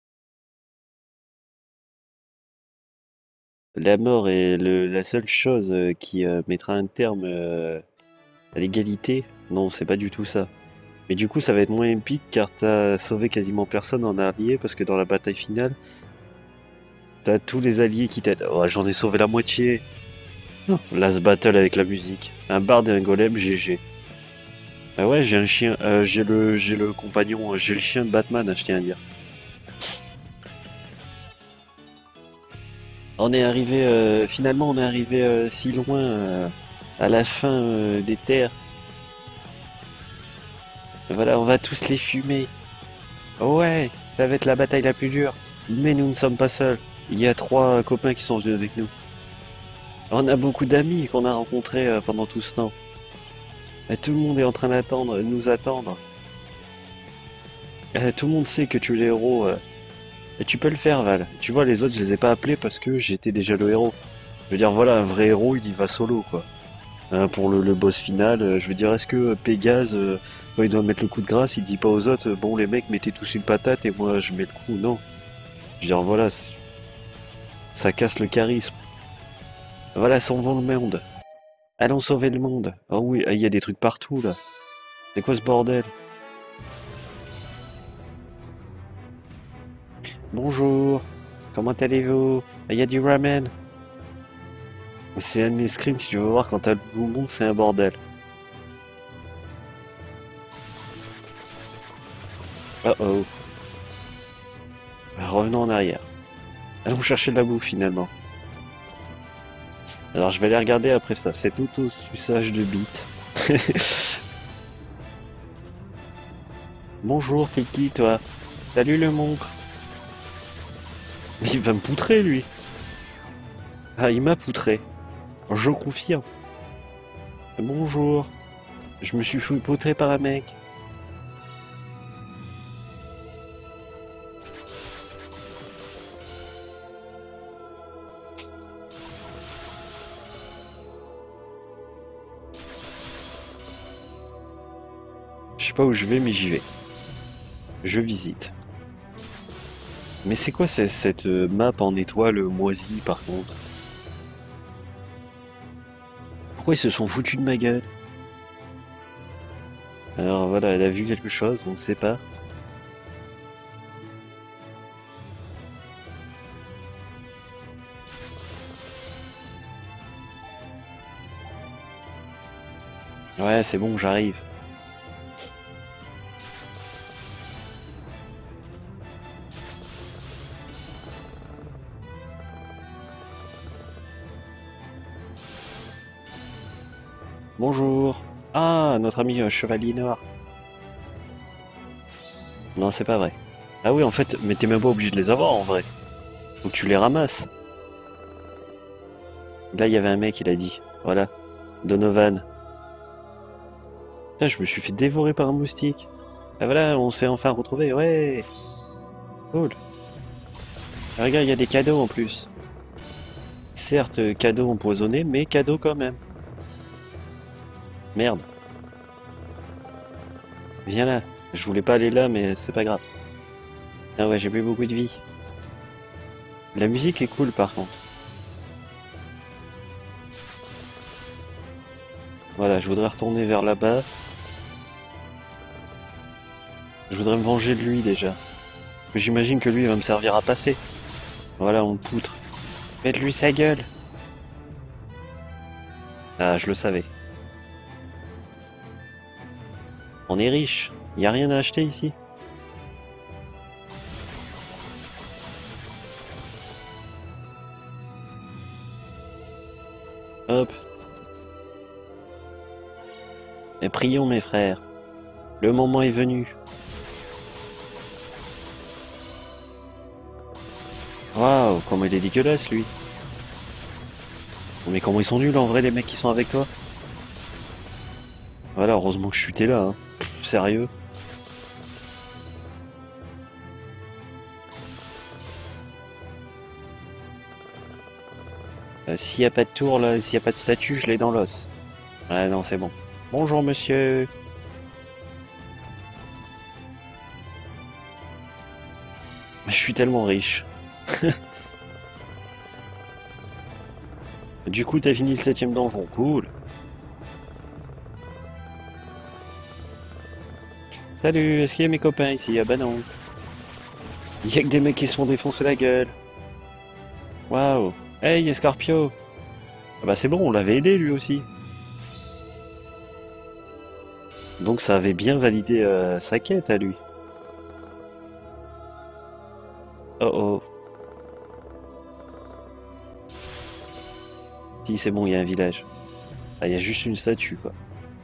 La mort est la seule chose qui mettra un terme à l'égalité. Non, c'est pas du tout ça. Mais du coup, ça va être moins épique car t'as sauvé quasiment personne en allié parce que dans la bataille finale, t'as tous les alliés qui t'aident. Oh, j'en ai sauvé la moitié. Oh, Last battle avec la musique. Un barde et un golem, GG. Ah ouais, j'ai un chien, j'ai le compagnon, j'ai le chien de Batman, je tiens à dire. On est arrivé, finalement, on est arrivé si loin à la fin des terres. Voilà, on va tous les fumer. Ouais, ça va être la bataille la plus dure. Mais nous ne sommes pas seuls. Il y a 3 copains qui sont venus avec nous. On a beaucoup d'amis qu'on a rencontrés pendant tout ce temps. Et tout le monde est en train d'attendre, nous attendre. Tout le monde sait que tu es le héros. Et tu peux le faire, Val. Tu vois, les autres, je les ai pas appelés parce que j'étais déjà le héros. Je veux dire, voilà, un vrai héros, il y va solo, quoi. Hein, pour le boss final, je veux dire, est-ce que Pégase, quand il doit mettre le coup de grâce, il dit pas aux autres, bon, les mecs, mettez tous une patate et moi, je mets le coup. Non. Je veux dire, voilà, ça casse le charisme. Voilà, sauvons le monde. Allons sauver le monde. Oh oui, il y a des trucs partout, là. C'est quoi ce bordel? Bonjour. Comment allez-vous? Il y a du ramen. C'est un de mes screens, si tu veux voir, quand t'as le bonbon, c'est un bordel. Oh oh. Revenons en arrière. Allons chercher de la bouffe, finalement. Alors, je vais aller regarder après ça. C'est auto-suçage de bite. Bonjour, t'es qui, toi? Salut, le montre. Il va me poutrer, lui. Ah, il m'a poutré. Je confirme. Bonjour. Je me suis fait poutrer par un mec. Je sais pas où je vais, mais j'y vais. Je visite. Mais c'est quoi cette map en étoile moisie, par contre? Pourquoi ils se sont foutus de ma gueule? Alors voilà, elle a vu quelque chose, on ne sait pas. Ouais, c'est bon, j'arrive. Bonjour. Ah, notre ami Chevalier Noir. Non, c'est pas vrai. Ah oui, en fait, mais t'es même pas obligé de les avoir en vrai. Faut que tu les ramasses. Là, il y avait un mec, il a dit. Voilà. Donovan. Putain, je me suis fait dévorer par un moustique. Ah voilà, on s'est enfin retrouvés, ouais. Cool. Ah, regarde, il y a des cadeaux en plus. Certes, cadeaux empoisonnés, mais cadeaux quand même. Merde. Viens là. Je voulais pas aller là, mais c'est pas grave. Ah ouais, j'ai plus beaucoup de vie. La musique est cool par contre. Voilà, je voudrais retourner vers là-bas. Je voudrais me venger de lui déjà. J'imagine que lui il va me servir à passer. Voilà, on le poutre. Faites-lui sa gueule. Ah, je le savais. On est riche. Y a rien à acheter ici. Hop. Et prions mes frères. Le moment est venu. Waouh, comment il est dégueulasse lui. Mais comment ils sont nuls en vrai les mecs qui sont avec toi. Voilà, heureusement que je suis là, hein. Pff, sérieux. S'il n'y a pas de tour là, s'il n'y a pas de statue, je l'ai dans l'os. Ah non, c'est bon. Bonjour monsieur. Je suis tellement riche. Du coup, t'as fini le 7ème donjon, cool. Salut, est-ce qu'il y a mes copains ici? Ah bah non. Il y a que des mecs qui se font défoncer la gueule. Waouh. Hey, Scorpio. Ah bah c'est bon, on l'avait aidé lui aussi. Donc ça avait bien validé sa quête à lui. Oh oh. Si c'est bon, il y a un village. Ah, il y a juste une statue quoi.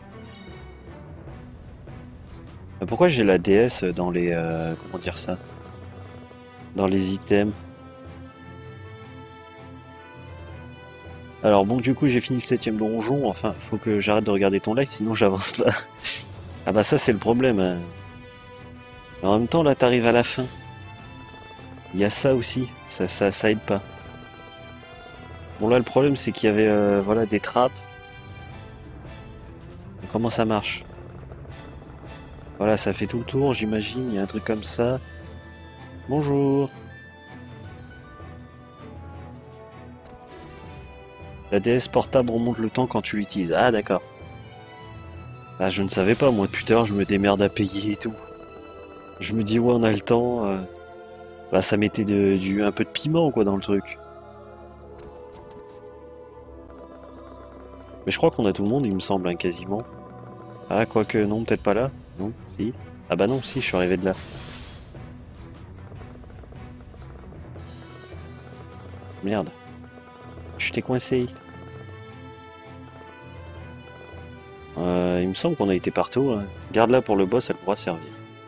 Pourquoi j'ai la déesse dans les... comment dire ça? Dans les items. Alors bon, du coup j'ai fini le 7ème donjon. Enfin, faut que j'arrête de regarder ton live, sinon j'avance pas. Ah bah ça c'est le problème. Hein. En même temps là t'arrives à la fin. Il y a ça aussi, ça aide pas. Bon là le problème c'est qu'il y avait voilà, des trappes. Comment ça marche? Voilà, ça fait tout le tour j'imagine, il y a un truc comme ça. Bonjour. La DS portable remonte le temps quand tu l'utilises. Ah d'accord. Ah je ne savais pas, moi depuis tout à l'heure je me démerde à payer et tout. Je me dis ouais on a le temps. Bah ça mettait un peu de piment quoi dans le truc. Mais je crois qu'on a tout le monde il me semble hein, quasiment. Ah quoique non peut-être pas là. Non, si. Ah bah non si je suis arrivé de là. Merde. Je t'ai coincé. Il me semble qu'on a été partout. Hein. Garde-la pour le boss, elle pourra servir.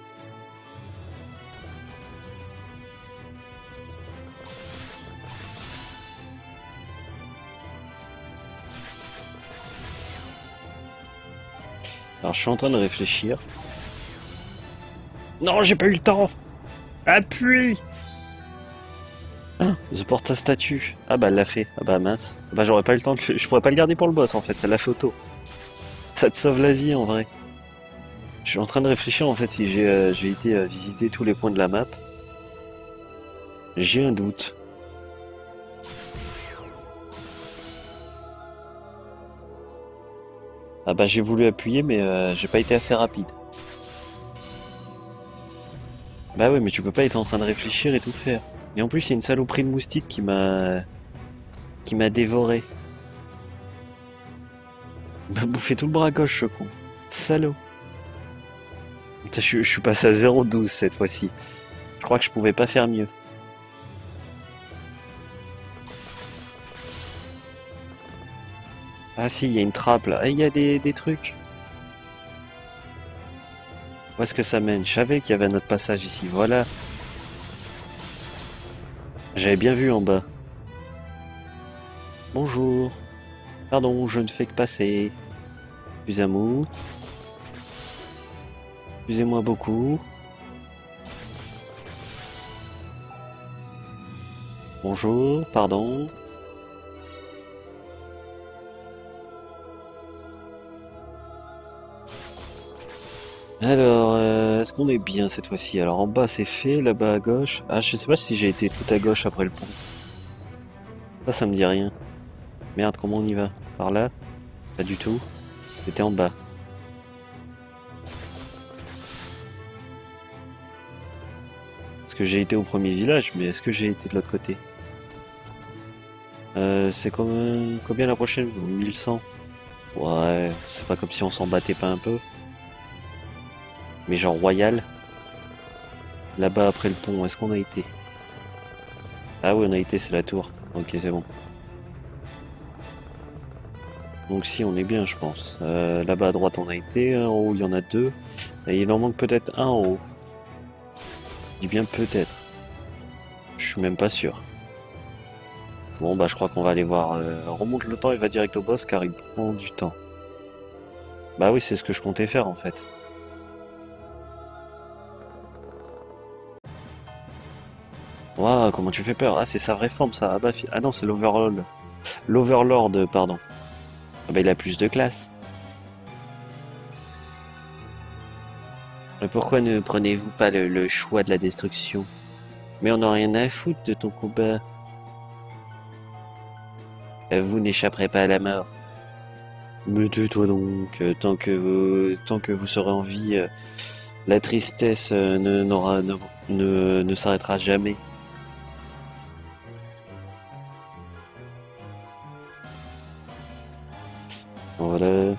Alors je suis en train de réfléchir. Non, j'ai pas eu le temps. Appuie. Ah, The Porta statue. Ah bah elle l'a fait. Ah bah mince. Ah bah j'aurais pas eu le temps de... Je pourrais pas le garder pour le boss en fait, c'est la photo. Ça te sauve la vie en vrai. Je suis en train de réfléchir en fait si j'ai été visiter tous les points de la map. J'ai un doute. Ah bah j'ai voulu appuyer mais j'ai pas été assez rapide. Bah ouais mais tu peux pas être en train de réfléchir et tout faire. Et en plus il y a une saloperie de moustique qui m'a dévoré. Il m'a bouffé tout le bras gauche ce con. Salaud. Putain, je suis passé à 0,12 cette fois-ci. Je crois que je pouvais pas faire mieux. Ah si, il y a une trappe là. Ah, il y a des trucs. Où est-ce que ça mène? Je savais qu'il y avait un autre passage ici, voilà. J'avais bien vu en bas. Bonjour. Pardon, je ne fais que passer. Excusez-moi. Excusez-moi beaucoup. Bonjour, pardon. Alors, est-ce qu'on est bien cette fois-ci? Alors en bas c'est fait, là-bas à gauche. Ah, je sais pas si j'ai été tout à gauche après le pont. Ça me dit rien. Merde, comment on y va? Par là? Pas du tout. C'était en bas. Parce que j'ai été au premier village, mais est-ce que j'ai été de l'autre côté? C'est combien la prochaine? 1100. Ouais, c'est pas comme si on s'en battait pas un peu. Mais genre royal. Là-bas après le pont, est-ce qu'on a été? Ah oui, on a été, c'est la tour. Ok, c'est bon. Donc si, on est bien, je pense. Là-bas à droite, on a été. En haut, il y en a deux. Et il en manque peut-être un en haut. Je dis bien peut-être. Je suis même pas sûr. Bon, bah je crois qu'on va aller voir. Remonte le temps et va direct au boss car il prend du temps. Bah oui, c'est ce que je comptais faire en fait. Waouh, comment tu fais peur? Ah, c'est sa vraie forme ça. Ah bah, ah non, c'est l'overall. L'Overlord, pardon. Ah bah, il a plus de classe. Mais pourquoi ne prenez-vous pas le choix de la destruction? Mais on n'a rien à foutre de ton combat. Vous n'échapperez pas à la mort. Mais tais-toi donc, tant que vous serez en vie, la tristesse ne s'arrêtera jamais. Voilà.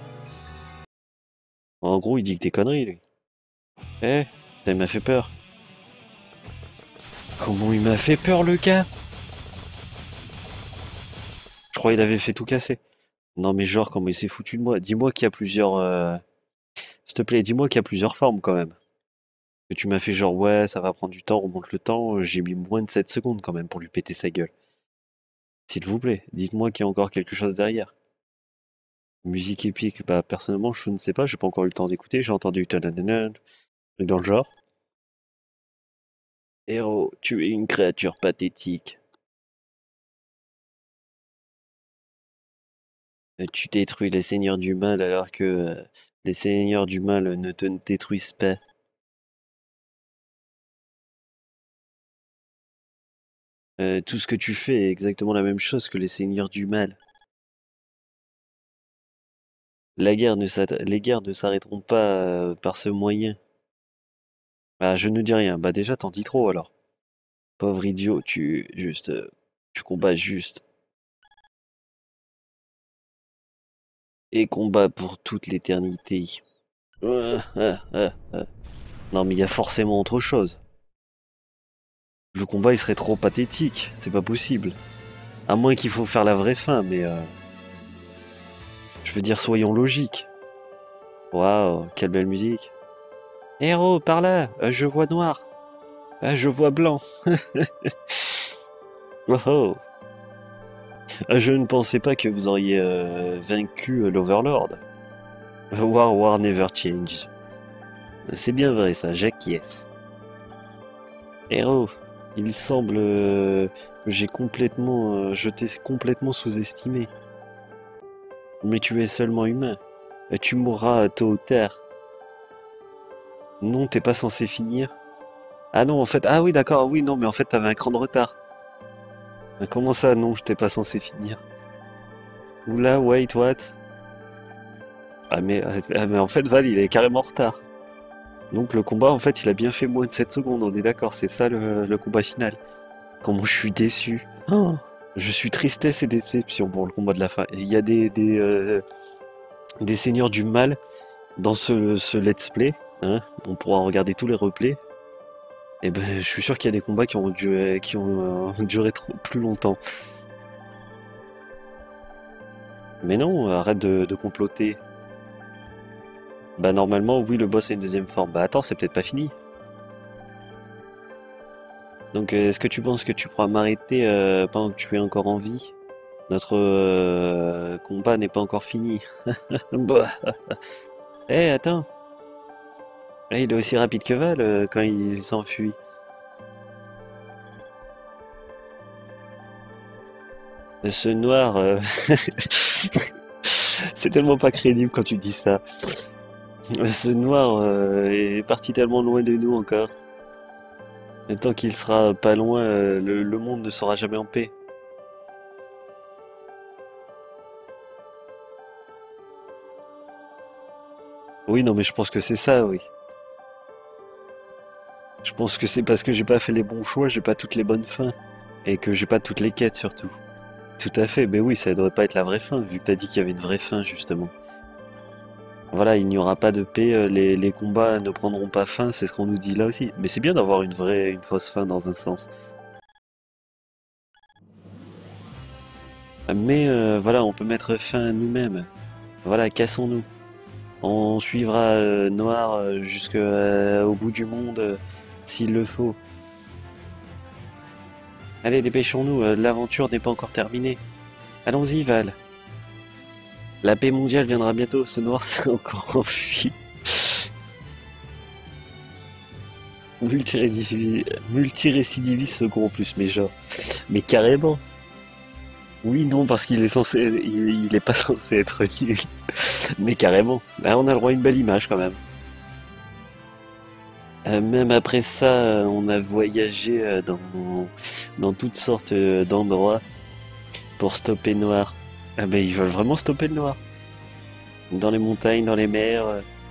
En gros, il dit que des conneries, lui. Eh, ça m'a fait peur. Comment il m'a fait peur, le gars? Je crois qu'il avait fait tout casser. Non, mais genre, comment il s'est foutu de moi? Dis-moi qu'il y a plusieurs... S'il te plaît, dis-moi qu'il y a plusieurs formes, quand même. Que tu m'as fait genre, ouais, ça va prendre du temps, remonte le temps. J'ai mis moins de 7 secondes, quand même, pour lui péter sa gueule. S'il vous plaît, dites-moi qu'il y a encore quelque chose derrière. Musique épique, bah personnellement je ne sais pas, j'ai pas encore eu le temps d'écouter, j'ai entendu tanananan, truc dans le genre. Héros, tu es une créature pathétique. Tu détruis les seigneurs du mal alors que les seigneurs du mal ne te détruisent pas. Tout ce que tu fais est exactement la même chose que les seigneurs du mal. Les guerres ne s'arrêteront pas par ce moyen. Bah je ne dis rien, bah déjà t'en dis trop alors. Pauvre idiot, tu combats juste. Et combat pour toute l'éternité. Non mais il y a forcément autre chose. Le combat il serait trop pathétique, c'est pas possible. À moins qu'il faut faire la vraie fin, mais je veux dire soyons logiques. Waouh, quelle belle musique. Héros, par là, je vois noir. Je vois blanc. Oh oh. Je ne pensais pas que vous auriez vaincu l'Overlord. War never change. C'est bien vrai ça, j'acquiesce. Héros, il semble que je t'ai complètement sous-estimé. Mais tu es seulement humain. Tu mourras tôt ou tard. Non, t'es pas censé finir. Ah non, en fait, ah oui, d'accord, oui, non, mais en fait, t'avais un cran de retard. Comment ça, non, je t'ai pas censé finir? Oula, wait, what? Mais en fait, Val, il est carrément en retard. Donc le combat, en fait, il a bien fait moins de 7 secondes, on est d'accord, c'est ça le combat final. Comment je suis déçu. Oh, je suis tristesse et déception pour le combat de la fin. Et il y a des seigneurs du mal dans ce let's play. Hein, on pourra regarder tous les replays. Et ben, je suis sûr qu'il y a des combats qui ont duré plus longtemps. Mais non, arrête de comploter. Bah normalement, oui, le boss a une deuxième forme. Bah attends, c'est peut-être pas fini. Donc est-ce que tu penses que tu pourras m'arrêter pendant que tu es encore en vie? Notre combat n'est pas encore fini. Bah. Eh, attends. Il est aussi rapide que Val quand il s'enfuit. Ce noir... C'est tellement pas crédible quand tu dis ça. Ce noir est parti tellement loin de nous encore. Et tant qu'il sera pas loin, le monde ne sera jamais en paix. Oui, non, mais je pense que c'est ça, oui. Je pense que c'est parce que j'ai pas fait les bons choix, j'ai pas toutes les bonnes fins. Et que j'ai pas toutes les quêtes, surtout. Tout à fait, mais oui, ça devrait pas être la vraie fin, vu que t'as dit qu'il y avait une vraie fin, justement. Voilà, il n'y aura pas de paix, les combats ne prendront pas fin, c'est ce qu'on nous dit là aussi. Mais c'est bien d'avoir une fausse fin dans un sens. Mais voilà, on peut mettre fin à nous-mêmes. Voilà, cassons-nous. On suivra Noir jusqu'au bout du monde s'il le faut. Allez, dépêchons-nous, l'aventure n'est pas encore terminée. Allons-y, Val. La paix mondiale viendra bientôt, ce Noir s'est encore enfui. Multirécidiviste second en plus, mais genre. Mais carrément. Oui, non, parce qu'il est censé, il est pas censé être nul. Mais carrément. Là, on a le droit à une belle image quand même. Même après ça, on a voyagé dans toutes sortes d'endroits pour stopper le noir. Ah ben ils veulent vraiment stopper le noir. Dans les montagnes, dans les mers.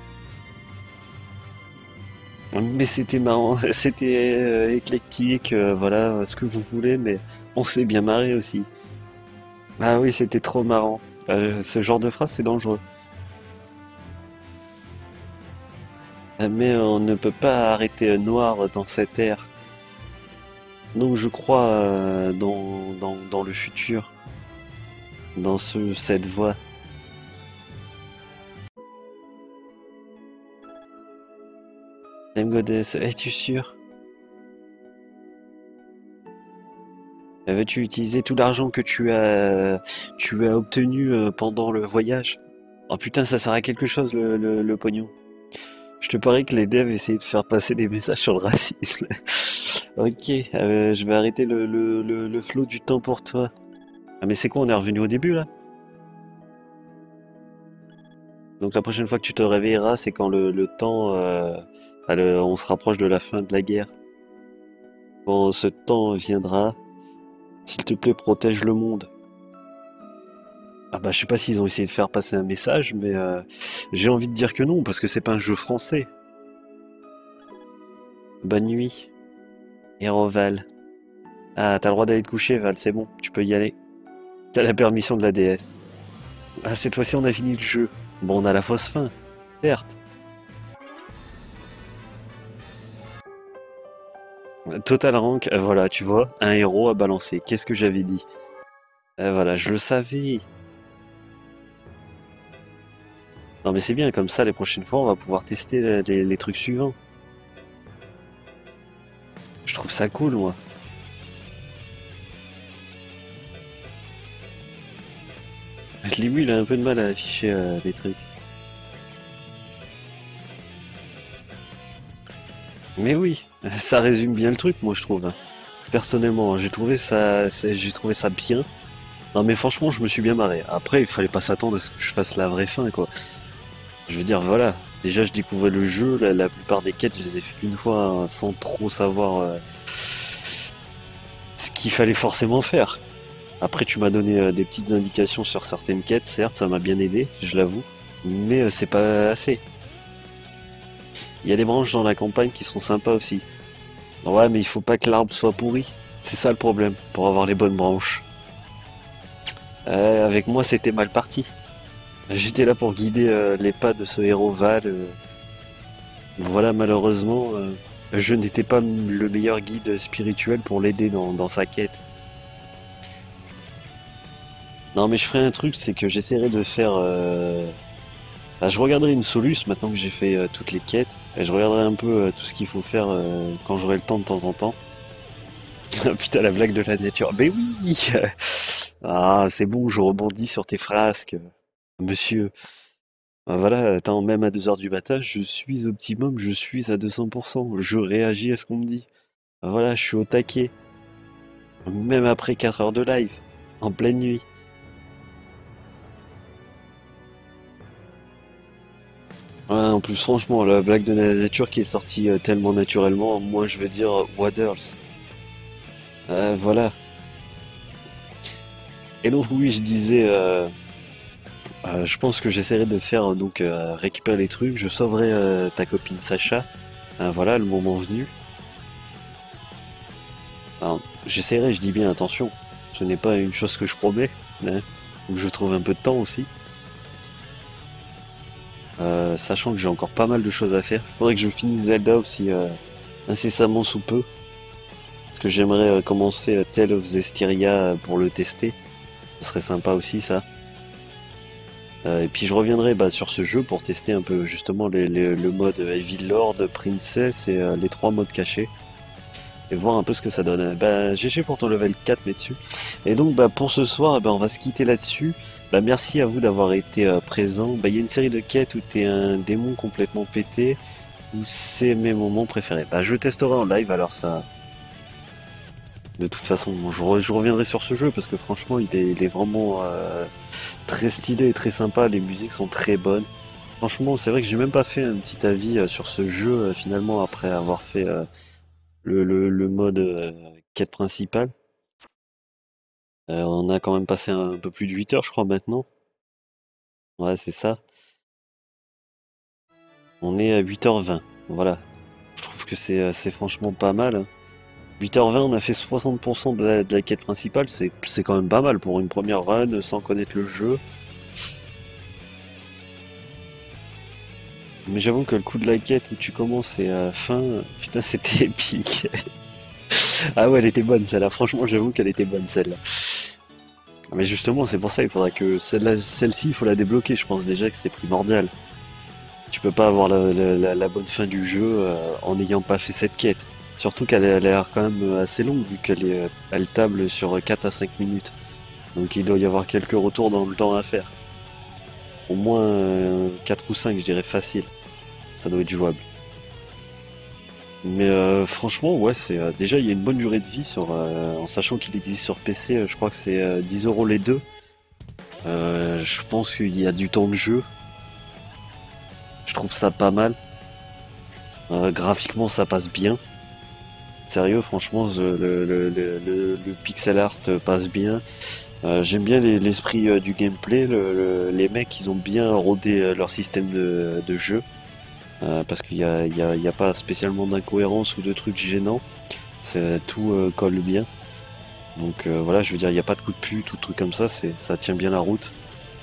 Mais c'était marrant, c'était éclectique, voilà, ce que vous voulez, mais on s'est bien marré aussi. Ah oui, c'était trop marrant. Ce genre de phrase, c'est dangereux. Mais on ne peut pas arrêter noir dans cette ère. Donc je crois dans le futur, dans cette voie. M. Goddess, es-tu sûr? Veux-tu utiliser tout l'argent que tu as obtenu pendant le voyage? Oh putain, ça sert à quelque chose le pognon. Je te parie que les devs essayaient de faire passer des messages sur le racisme. Ok, je vais arrêter le flow du temps pour toi. Ah mais c'est quoi, on est revenu au début là? Donc la prochaine fois que tu te réveilleras, c'est quand le temps, on se rapproche de la fin de la guerre. Quand ce temps viendra, s'il te plaît, protège le monde. Ah bah je sais pas s'ils ont essayé de faire passer un message, mais j'ai envie de dire que non, parce que c'est pas un jeu français. Bonne nuit, héros Val. Ah, t'as le droit d'aller te coucher, Val, c'est bon, tu peux y aller. T'as la permission de la déesse. Ah, cette fois-ci on a fini le jeu. Bon, on a la fausse fin, certes. Total rank, voilà, tu vois, un héros à balancer. Qu'est-ce que j'avais dit? Voilà, je le savais. Non mais c'est bien, comme ça les prochaines fois on va pouvoir tester les trucs suivants. Je trouve ça cool moi. Lui il a un peu de mal à afficher les trucs. Mais oui, ça résume bien le truc moi je trouve. Personnellement, j'ai trouvé ça bien. Non mais franchement je me suis bien marré. Après il fallait pas s'attendre à ce que je fasse la vraie fin quoi. Je veux dire voilà. Déjà je découvrais le jeu, la plupart des quêtes je les ai fait une fois hein, sans trop savoir ce qu'il fallait forcément faire. Après, tu m'as donné des petites indications sur certaines quêtes, certes, ça m'a bien aidé, je l'avoue, mais c'est pas assez. Il y a des branches dans la campagne qui sont sympas aussi. Ouais, mais il faut pas que l'arbre soit pourri. C'est ça le problème, pour avoir les bonnes branches. Avec moi, c'était mal parti. J'étais là pour guider les pas de ce héros Val. Voilà, malheureusement, je n'étais pas le meilleur guide spirituel pour l'aider dans sa quête. Non mais je ferai un truc, c'est que j'essaierai de faire... je regarderai une Solus maintenant que j'ai fait toutes les quêtes. Et je regarderai un peu tout ce qu'il faut faire quand j'aurai le temps de temps en temps. Putain la blague de la nature. Mais oui. Ah c'est bon, je rebondis sur tes frasques. Monsieur. Ah, voilà, attends, même à 2 heures du matin, je suis optimum, je suis à 200%. Je réagis à ce qu'on me dit. Ah, voilà, je suis au taquet. Même après 4 heures de live. En pleine nuit. Ouais, en plus, franchement, la blague de la nature qui est sortie tellement naturellement, moi je veux dire what else? Voilà. Et donc oui, je disais, je pense que j'essaierai de faire donc récupérer les trucs, je sauverai ta copine Sacha. Voilà, le moment venu. Alors, j'essaierai, je dis bien attention, ce n'est pas une chose que je promets, hein, faut que je trouve un peu de temps aussi. Sachant que j'ai encore pas mal de choses à faire. Faudrait que je finisse Zelda aussi incessamment sous peu. Parce que j'aimerais commencer Tale of Zestiria pour le tester. Ce serait sympa aussi ça. Et puis je reviendrai sur ce jeu pour tester un peu justement le mode Heavy Lord, Princess et les 3 modes cachés. Et voir un peu ce que ça donne. GG pour ton level 4 mais dessus. Et donc pour ce soir, on va se quitter là-dessus. Merci à vous d'avoir été présent. Il y a une série de quêtes où t'es un démon complètement pété. Où c'est mes moments préférés. Je testerai en live alors ça. De toute façon, bon, je reviendrai sur ce jeu parce que franchement, il est vraiment très stylé et très sympa. Les musiques sont très bonnes. Franchement, c'est vrai que j'ai même pas fait un petit avis sur ce jeu finalement après avoir fait le mode quête principale. On a quand même passé un peu plus de 8 heures, je crois, maintenant. Ouais, c'est ça. On est à 8h20. Voilà. Je trouve que c'est franchement pas mal, hein. 8h20, on a fait 60% de la quête principale. C'est quand même pas mal pour une première run sans connaître le jeu. Mais j'avoue que le coup de la quête où tu commences et fin, putain, c'était épique. Ah ouais, elle était bonne celle-là. Franchement, j'avoue qu'elle était bonne celle-là. Mais justement, c'est pour ça qu'il faudra que celle-ci, il faut la débloquer. Je pense déjà que c'est primordial. Tu peux pas avoir la bonne fin du jeu en n'ayant pas fait cette quête. Surtout qu'elle a l'air quand même assez longue vu elle table sur 4 à 5 minutes. Donc il doit y avoir quelques retours dans le temps à faire. Au moins 4 ou 5, je dirais facile. Ça doit être jouable. Mais franchement, ouais, c'est déjà il y a une bonne durée de vie en sachant qu'il existe sur PC. Je crois que c'est 10 € les deux. Je pense qu'il y a du temps de jeu. Je trouve ça pas mal. Graphiquement, ça passe bien. Sérieux, franchement, le pixel art passe bien. J'aime bien l'esprit du gameplay. Les mecs, ils ont bien rodé leur système de jeu. Parce qu'il y a pas spécialement d'incohérence ou de trucs gênants. Tout colle bien. Donc voilà, je veux dire, il n'y a pas de coup de pute ou de trucs comme ça. Ça tient bien la route.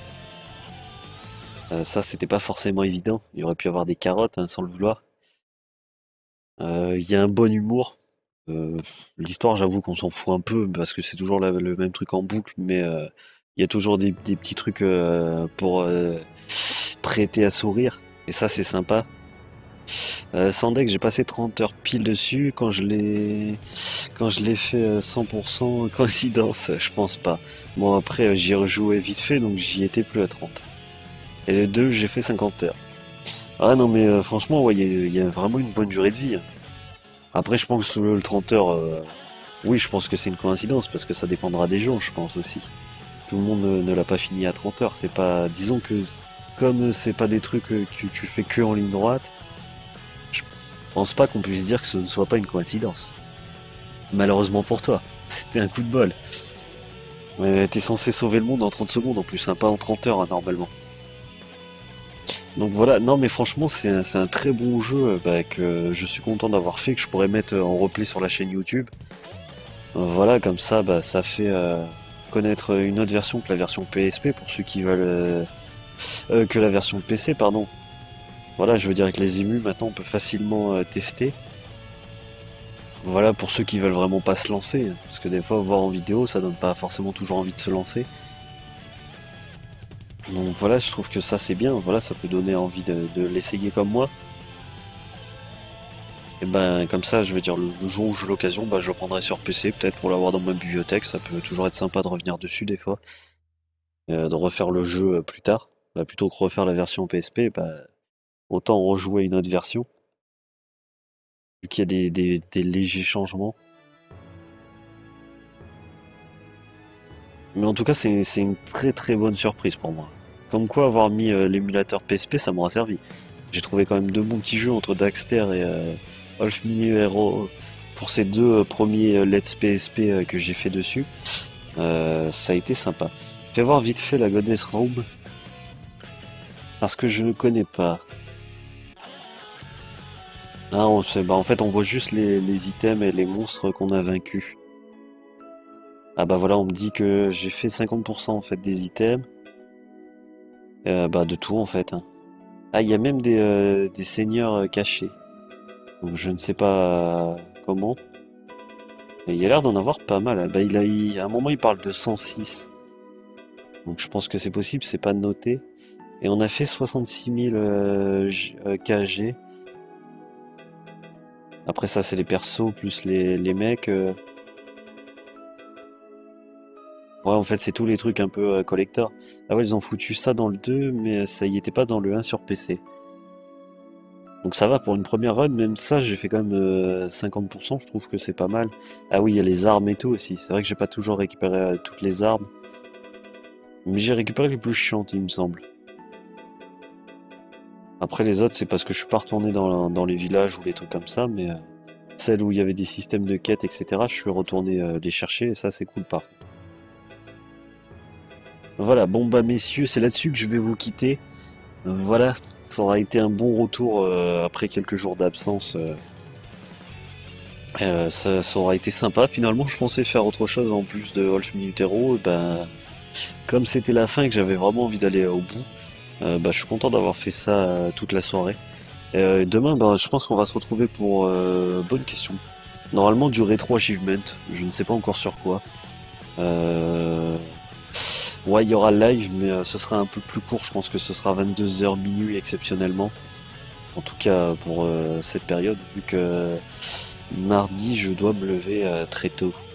Ça, c'était pas forcément évident. Il y aurait pu y avoir des carottes, hein, sans le vouloir. Il y a un bon humour. Euh, L'histoire, j'avoue qu'on s'en fout un peu parce que c'est toujours le même truc en boucle, mais il y a toujours des petits trucs pour prêter à sourire, et ça, c'est sympa. Sandek, j'ai passé 30 heures pile dessus. Quand je l'ai fait 100% coïncidence, je pense pas. Bon, après, j'y ai rejoué vite fait, donc j'y étais plus à 30. Et les deux, j'ai fait 50 heures. Ah non, mais franchement, ouais, il y a vraiment une bonne durée de vie, hein. Après, je pense que le 30 heures, oui, je pense que c'est une coïncidence parce que ça dépendra des gens, je pense aussi. Tout le monde ne l'a pas fini à 30 heures. C'est pas, disons que comme c'est pas des trucs que tu fais que en ligne droite, je pense pas qu'on puisse dire que ce ne soit pas une coïncidence. Malheureusement pour toi, c'était un coup de bol. Mais t'es censé sauver le monde en 30 secondes en plus, hein, pas en 30 heures, hein, normalement. Donc voilà, non mais franchement c'est un très bon jeu que je suis content d'avoir fait, que je pourrais mettre en replay sur la chaîne YouTube. Voilà, comme ça ça fait connaître une autre version que la version PSP pour ceux qui veulent que la version PC, pardon. Voilà, je veux dire avec les émus maintenant on peut facilement tester. Voilà pour ceux qui veulent vraiment pas se lancer, hein, parce que des fois voir en vidéo ça donne pas forcément toujours envie de se lancer. Donc voilà, je trouve que ça c'est bien, voilà, ça peut donner envie de l'essayer comme moi. Et ben comme ça, je veux dire, le jour où j'ai l'occasion, bah, je le prendrai sur PC, peut-être pour l'avoir dans ma bibliothèque, ça peut toujours être sympa de revenir dessus des fois, de refaire le jeu plus tard. Bah, plutôt que refaire la version PSP, bah, autant rejouer une autre version, vu qu'il y a des légers changements. Mais en tout cas, c'est une très très bonne surprise pour moi. Comme quoi, avoir mis l'émulateur PSP, ça m'aura servi. J'ai trouvé quand même deux bons petits jeux entre Daxter et Wolf Mini Hero pour ces deux premiers Let's PSP que j'ai fait dessus. Ça a été sympa. Fais voir vite fait la Goddess Room. Parce que je ne connais pas. Ah, en fait, on voit juste les items et les monstres qu'on a vaincus. Ah bah voilà, on me dit que j'ai fait 50% en fait des items. Bah de tout en fait, hein. Ah, il y a même des seigneurs cachés. Donc je ne sais pas comment. Mais il y a l'air d'en avoir pas mal, hein. Bah à un moment il parle de 106. Donc je pense que c'est possible, c'est pas noté. Et on a fait 66 000 KG. Après ça c'est les persos plus les mecs. Ouais, en fait c'est tous les trucs un peu collector. Ah ouais, ils ont foutu ça dans le 2, mais ça y était pas dans le 1 sur PC. Donc ça va pour une première run, même ça j'ai fait quand même 50%, je trouve que c'est pas mal. Ah oui, il y a les armes et tout aussi. C'est vrai que j'ai pas toujours récupéré toutes les armes. Mais j'ai récupéré les plus chiantes, il me semble. Après les autres, c'est parce que je suis pas retourné dans les villages ou les trucs comme ça, mais celles où il y avait des systèmes de quêtes, etc., je suis retourné les chercher et ça c'est cool par contre. Voilà, bon bah messieurs, c'est là-dessus que je vais vous quitter. Voilà, ça aura été un bon retour après quelques jours d'absence. Ça aura été sympa. Finalement, je pensais faire autre chose en plus de Wolf Minutero. Et ben, comme c'était la fin et que j'avais vraiment envie d'aller au bout, bah, je suis content d'avoir fait ça toute la soirée. Demain, bah, je pense qu'on va se retrouver pour bonne question. Normalement, du rétro achievement. Je ne sais pas encore sur quoi. Euh, Ouais, il y aura le live, mais ce sera un peu plus court. Je pense que ce sera 22h minuit exceptionnellement. En tout cas pour cette période, vu que mardi je dois me lever très tôt.